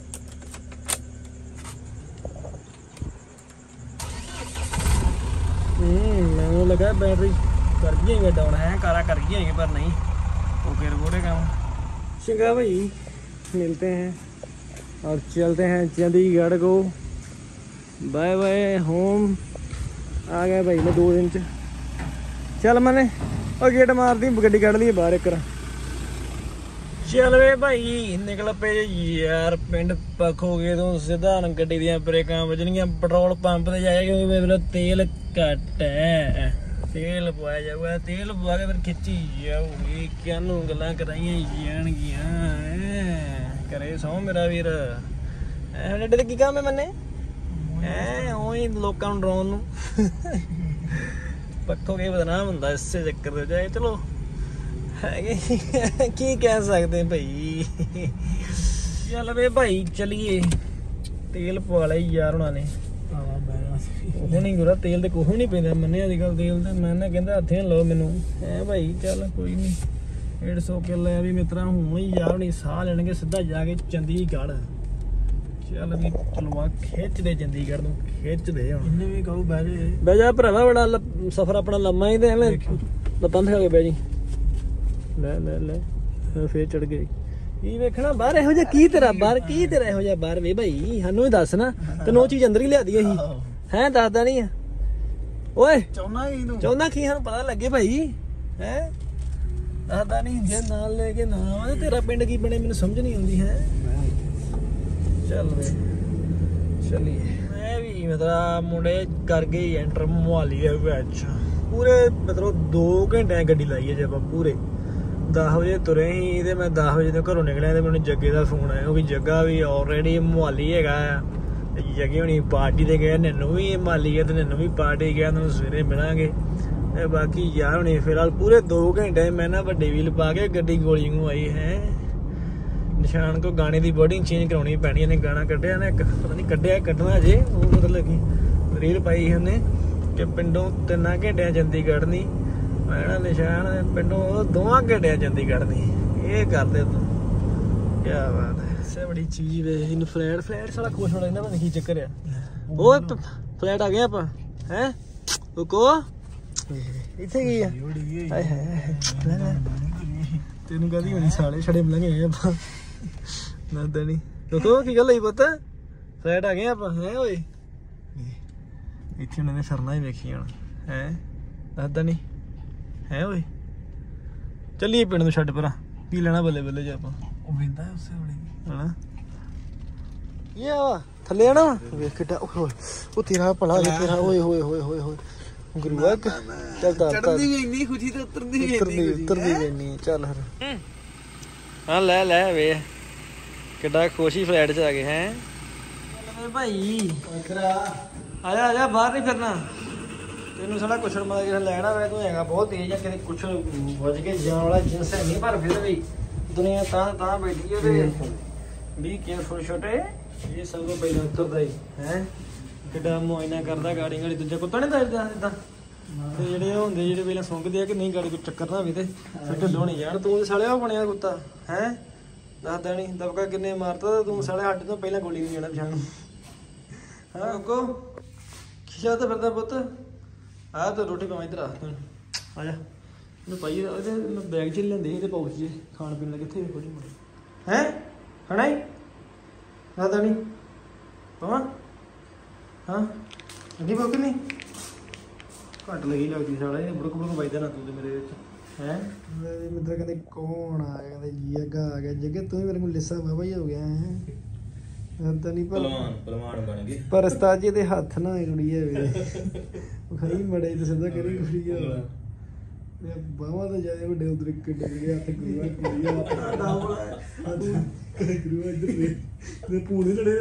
हम्म मैं लगा बैटरी कर गई डाउन है कारा कर गई पर नहीं ओके रिपोर्टे काम चंगा भाई मिलते हैं और चलते हैं चंडीगढ़ को बाय बाय होम आ गया भाई मैं दो दिन च ਚੱਲ ਮਨੇ ਉਹ ਗੇਟ ਮਾਰਦੀ ਗੱਡੀ ਕੱਢ ਲਈ ਬਾਹਰ ਇੱਕ। ਚੱਲ ਵੇ ਭਾਈ ਨਿਕਲ ਪਏ ਯਾਰ ਪਿੰਡ ਪਖੋਗੇ ਤੋਂ ਸਿੱਧਾ ਗੱਡੀ ਦੀਆਂ ਬ੍ਰੇਕਾਂ ਵੱਜਣਗੀਆਂ ਪੈਟਰੋਲ ਪੰਪ ਤੇ ਜਾਏਗਾ ਕਿਉਂਕਿ ਮੇਰੇ ਕੋਲ ਤੇਲ ਘੱਟ ਹੈ। ਤੇਲ ਪਵਾਇਆ ਜਾਊਗਾ ਤੇਲ ਪਵਾ ਕੇ ਫਿਰ ਖਿੱਚੀ ਜਾਊਗੀ ਕਿਹਨੂੰ ਗੱਲਾਂ ਕਰਾਈਆਂ ਜਾਣਗੀਆਂ ਕਰੇ ਸੌ ਮੇਰਾ ਵੀਰ। ਐ ਡੱਡੇ ਤੇ ਕੀ ਕੰਮ ਹੈ ਮੰਨੇ ਐ ਉਹੀ ਲੋਕਾਂ ਨੂੰ ਡਰਾਉਣ ਨੂੰ ਪੱਖੋਗੇ ਬਦਨਾਮ ਹੁੰਦਾ ਇਸੇ ਚੱਕਰ ਚ ਜਾਏ। ਚਲੋ ਹੈਗੇ ਕੀ ਕਹਿ ਸਕਦੇ ਭਾਈ। ਚੱਲ ਵੇ ਭਾਈ ਚਲੀਏ ਤੇਲ ਪਵਾ ਲਿਆ ਯਾਰ ਉਹਨਾਂ ਨੇ। ਉਹ ਨਹੀਂ ਗੁਰਾ ਤੇਲ ਤੇ ਕੁਛ ਨਹੀਂ ਪੈਂਦਾ ਮੰਨੇ ਅੱਜ ਕੱਲ ਤੇਲ ਤੇ ਮੈਂ ਨਾ ਕਹਿੰਦਾ ਹੱਥੇ ਲਓ ਮੈਨੂੰ ਹੈ ਭਾਈ। ਚੱਲ ਕੋਈ ਨਹੀਂ ਡੇਢ ਸੌ ਕਿੱਲੇ ਆ ਵੀ ਮਿੱਤਰਾ ਹੁਣ ਹੀ ਯਾਰ ਨਹੀਂ ਸਾਹ ਲੈਣਗੇ ਸਿੱਧਾ ਜਾ ਕੇ ਚੰਡੀਗੜ੍ਹ। ਚੱਲ ਵੀ ਚਲਵਾ ਖਿੱਚਦੇ ਚੰਡੀਗੜ੍ਹ ਨੂੰ ਖਿੱਚਦੇ ਹੁਣ ਇਹਨੇ ਵੀ ਕਹੂ ਬਹਿ ਜਾ ਬਹਿ ਜਾ ਭਰਾਵਾ ਬੜਾ ਸਫ਼ਰ ਆਪਣਾ ਲੰਮਾ ਹੀ ਤੇ ਐਵੇਂ ਲੱਤਾਂ ਥਕਾ ਕੇ ਬਹਿ ਜੀ। ਲੈ ਲੈ ਲੈ ਫੇਰ ਚੜ ਗਏ ਕੀ ਵੇਖਣਾ ਬਾਹਰ ਇਹੋ ਜਿਹਾ ਕੀ ਤੇਰਾ ਬਾਹਰ ਕੀ ਤੇਰਾ ਇਹੋ ਜਿਹਾ ਬਾਹਰ ਵੇ ਭਾਈ ਸਾਨੂੰ ਵੀ ਦੱਸ ਨਾ ਤੈਨੂੰ ਉਹ ਚੀਜ਼ ਅੰਦਰ ਹੀ ਲਿਆ ਦੀ ਅਸੀਂ ਹੈਂ ਦੱਸਦਾ ਨਹੀਂ ਆ ਓਏ ਚਾਹੁੰਦਾ ਕੀ ਤੂੰ ਚਾਹੁੰਦਾ ਕੀ ਸਾਨੂੰ ਪਤਾ ਲੱਗੇ ਭਾਈ ਹੈਂ ਦੱਸਦਾ ਨਹੀਂ ਜੇ ਨਾਲ ਲੈ ਕੇ ਨਾ ਆਵਾਂ ਤੇਰਾ ਪਿੰਡ ਕੀ ਬਣੇ ਮੈਨੂੰ ਸਮਝ ਨਹੀਂ ਆਉਂਦੀ ਹੈ। ਚੱਲ ਵੇ ਚਲੀਏ ਮੈਂ ਵੀ ਮਤਲਬ ਮੁੰਡੇ ਕਰ ਗਏ ਐਂਟਰ ਮੁਹਾਲੀ ਦੇ ਵਿੱਚ ਪੂਰੇ ਮਤਲਬ ਦੋ ਘੰਟਿਆਂ ਗੱਡੀ ਲਾਈ ਹੈ ਜੇ ਆਪਾਂ ਪੂਰੇ ਦਸ ਵਜੇ ਤੁਰੇ ਸੀ ਤੇ ਮੈਂ ਦਸ ਵਜੇ ਤੋਂ ਘਰੋਂ ਨਿਕਲਿਆ ਤੇ ਮੈਨੂੰ ਜੱਗੇ ਦਾ ਫੋਨ ਆਇਆ ਕਿਉਂਕਿ ਜੱਗਾ ਵੀ ਆਲਰੇਡੀ ਮੁਹਾਲੀ ਹੈਗਾ ਆ ਤੇ ਜੱਗੇ ਹੋਣੀ ਪਾਰਟੀ ਤੇ ਗਏ ਨੈਨੂੰ ਵੀ ਮੁਹਾਲੀ ਹੈ ਤੇ ਨੈਨੂੰ ਵੀ ਪਾਰਟੀ ਗਿਆ ਤੁਹਾਨੂੰ ਸਵੇਰੇ ਮਿਲਾਂਗੇ ਤੇ ਬਾਕੀ ਯਾਰ ਹੋਣੀ ਫਿਲਹਾਲ ਪੂਰੇ ਦੋ ਘੰਟੇ ਮੈਂ ਨਾ ਵੱਡੇ ਵੀਲ ਪਾ ਕੇ ਗੱਡੀ ਗੋਲੀ ਨੂੰ ਆਈ ਹੈ। ਨਿਸ਼ਾਨ ਕੋ ਗਾਣੇ ਦੀ ਬੋਰਡਿੰਗ ਚੇਂਜ ਕਰਾਉਣੀ ਪੈਣੀ ਇਹਨੇ ਗਾਣਾ ਕੱਢਿਆ ਨਾ ਇੱਕ ਪਤਾ ਨਹੀਂ ਕੱਢਿਆ ਕੱਢਣਾ ਜੇ ਉਹ ਮਤਲਬ ਕਿ ਰੀਲ ਪਾਈ ਉਹਨੇ ਕਿ ਪਿੰਡੋਂ ਤਿੰਨਾਂ ਘੰਟਿਆਂ ਚੰਡੀਗੜ੍ਹ ਨਹੀਂ ਮੈਂ ਨਿਸ਼ਾਨ ਪਿੰਡੋਂ ਦੋਵਾਂ ਘੰਟਿਆਂ ਚੰਡੀਗੜ੍ਹ ਨਹੀਂ ਇਹ ਕਰਦੇ ਤੂੰ ਕੀ ਬਾਤ ਹੈ। ਸੇ ਬੜੀ ਚੀਜ਼ ਵੇ ਇਹਨੂੰ ਫਲੈਟ ਫਲੈਟ ਸਾਲਾ ਖੁਸ਼ ਹੋਣਾ ਇਹਨਾਂ ਦਾ ਕੀ ਚੱਕਰ ਆ ਉਹ ਫਲੈਟ ਆ ਗਏ ਆਪਾਂ ਹੈ ਰੁਕੋ ਇੱਥੇ ਕੀ ਆ ਹਾਏ ਹਾਏ ਤੈਨੂੰ ਕਹਦੀ ਹੋਣੀ ਸਾਲੇ ਛੜੇ ਮਿਲਾਂਗੇ ਆਪਾਂ ਨੰਦਾ ਨਹੀਂ ਰੁਕੋ ਕੀ ਗੱਲ ਹੋਈ ਪੁੱਤ ਫਲੈਟ ਆ ਗਏ ਆਪਾਂ ਹੈ ਓਏ ਇੱਥੇ ਉਹਨਾਂ ਨੇ ਸਰਨਾ ਹੀ ਵੇਖੀ ਹੁਣ ਹੈ ਦੱਸਦਾ ਨਹੀਂ ਹੈ ਓਏ ਚੱਲੀਏ ਪਿੰਡ ਨੂੰ ਛੱਡ ਪਰਾਂ ਕੀ ਲੈਣਾ ਬੱਲੇ ਬੱਲੇ ਜੇ ਆਪਾਂ ਉਹ ਵਿੰਦਾ ਉਸੇ ਬੜੀ ਹਨਾ ਇਹ ਆ ਥੱਲੇ ਆਣਾ ਵੇਖ ਕਿੱਡਾ ਉਹ ਤੇਰਾ ਭਲਾ ਤੇਰਾ ਓਏ ਹੋਏ ਹੋਏ ਹੋਏ ਹੋਏ ਗੁਰੂਆ ਚੱਲਦਾ ਚੜਦੀ ਵੀ ਇੰਨੀ ਖੁਸ਼ੀ ਤੇ ਉਤਰਦੀ ਵੀ ਇੰਨੀ ਉਤਰਦੀ ਵੀ ਇੰਨੀ ਚੱਲ ਫਿਰ ਹਾਂ ਲੈ ਲੈ ਵੇ ਕਿੱਡਾ ਖੁਸ਼ੀ ਫਲੈਟ ਚ ਆ ਗਏ ਹੈ ਭਾਈ ਆ ਜਾ ਆ ਜਾ ਬਾਹਰ ਨਹੀਂ ਫਿਰਨਾ ਤੈਨੂੰ ਸਾਡਾ ਕੁਛੜ ਮਾਰ ਕੇ ਲੈਣਾ ਵੇ ਤੂੰ ਹੈਗਾ ਬਹੁਤ ਤੇਜ਼ ਆ ਕਿਤੇ ਕੁਛ ਵੱਜ ਕੇ ਜਾਣ ਵਾਲਾ ਜਿੰਸ ਹੈ ਨਹੀਂ ਪਰ ਫਿਰ ਵੀ ਦੁਨੀਆ ਤਾਂ ਤਾਂ ਬੈਠੀ ਹੈ ਤੇ ਬੀ ਕੇਅਰਫੁਲ ਛੋਟੇ ਇਹ ਸਭ ਤੋਂ ਪਹਿਲਾਂ ਉਤਰਦਾ ਹੀ ਹੈ ਕਿੱਡਾ ਮੁਆਇਨਾ ਕਰਦਾ ਗਾੜੀ ਗਾੜੀ ਦੂਜਾ ਕੁੱਤਾ ਨਹੀਂ ਦੱਸਦਾ ਜਿੱਦਾਂ ਤੇ ਜਿਹੜੇ ਉਹ ਹੁੰਦੇ ਜਿਹੜੇ ਪਹਿਲਾਂ ਸੁੰਘਦੇ ਆ ਕਿ ਨਹੀਂ ਗਾੜੀ ਕੋਈ ਚੱਕਰ ਨਾ ਹੋਵੇ ਤੇ ਫਿਰ ਢਿੱਲੋਂ ਨਹੀਂ ਯਾਰ ਤੂੰ ਸਾਲਿਆ ਬਣਿਆ ਕੁੱਤਾ ਹੈ ਦੱਸਦਾ ਨਹੀਂ ਦਬਕਾ ਕਿੰਨੇ ਮਾਰਤਾ ਤੂੰ ਸਾਲੇ ਸਾਡੇ ਤੋਂ ਪਹਿਲਾਂ ਗੋਲੀ ਨਹੀਂ ਜਾਣਾ ਪਛਾਣ ਹਾਂ ਅੱਗੋ ਖਿਚਾ ਤਾਂ ਫਿਰਦਾ ਪੁੱਤ ਆ ਤਾਂ ਰੋਟੀ ਪਾਵਾਂ ਇੱਧਰ ਆ ਤੂੰ ਆ ਜਾ ਇਹਨੂੰ ਪਾਈ ਇਹਦੇ ਮੈਂ ਬੈਗ 'ਚ ਲੈਂਦੇ ਇਹਦੇ ਪਾਉਚ 'ਚ ਖਾਣ ਪੀਣ ਦਾ ਕਿੱਥੇ ਕੁਝ ਹੈ ਹਣਾ ਹੀ ਦੱਸਦਾ ਨਹੀਂ ਪਾਵਾਂ ਹਾਂ ਅੱਗੇ ਬੋਕ ਨਹੀਂ ਘੱਟ ਲੱਗੀ ਲੱਗਦੀ ਸਾਲਾ ਇਹ ਬੁੜਕ ਬੁੜਕ ਵੱਜਦਾ ਨਾ ਤੂੰ ਤੇ ਮੇਰੇ ਵਿੱਚ ਹੈ ਮਿੱਤਰ ਕਹਿੰਦੇ ਕੌਣ ਆ ਗਿਆ ਕਹਿੰਦੇ ਜੱਗਾ ਆ ਗਿਆ ਜੱਗੇ ਤੂੰ ਮੇਰੇ ਕੋਲ ਲਿੱਸਾ ਬਾਬਾ ਹੀ ਹੋ ਗਿਆ ਹੈ ਤਾਂ ਨਹੀਂ ਪਹਿਲਵਾਨ ਪਹਿਲਵਾਨ ਬਣ ਗਏ ਪਰ ਉਸਤਾਦ ਜੀ ਦੇ ਹੱਥ ਨਾ ਕੁੜੀ ਹੈ ਵੇ ਖਾਈ ਮੜੇ ਤੇ ਸਿੱਧਾ ਕਰੀ ਕੁੜੀ ਆ ਮੈਂ ਬਾਵਾ ਤਾਂ ਜਾਏ ਵੱਡੇ ਉਧਰ ਕਿੱਡੇ ਜਿਹੜੇ ਹੱਥ ਗੁਰੂਆ ਕੁੜੀ ਆ ਡਾਵਲਾ ਗੁਰੂਆ ਇੱਧਰ ਵੇ ਮੈਂ ਪੂਣੇ ਲੜੇ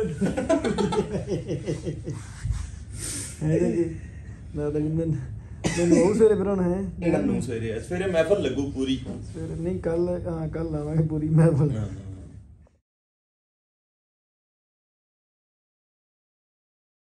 ਹੈ ਜੀ ਨਾ ਤਾਂ ਮੈਂ ਮੈਨੂੰ ਉਹ ਸਵੇਰੇ ਫਿਰ ਹੁਣ ਹੈ ਕਿਹੜਾ ਨੂੰ ਸਵੇਰੇ ਸਵੇਰੇ ਮਹਿਫਲ ਲੱਗੂ ਪੂਰੀ ਸਵੇਰੇ ਨਹੀਂ ਕੱਲ ਹਾਂ ਕੱਲ ਆਵਾਂਗੇ ਪੂਰੀ ਮਹਿਫਲ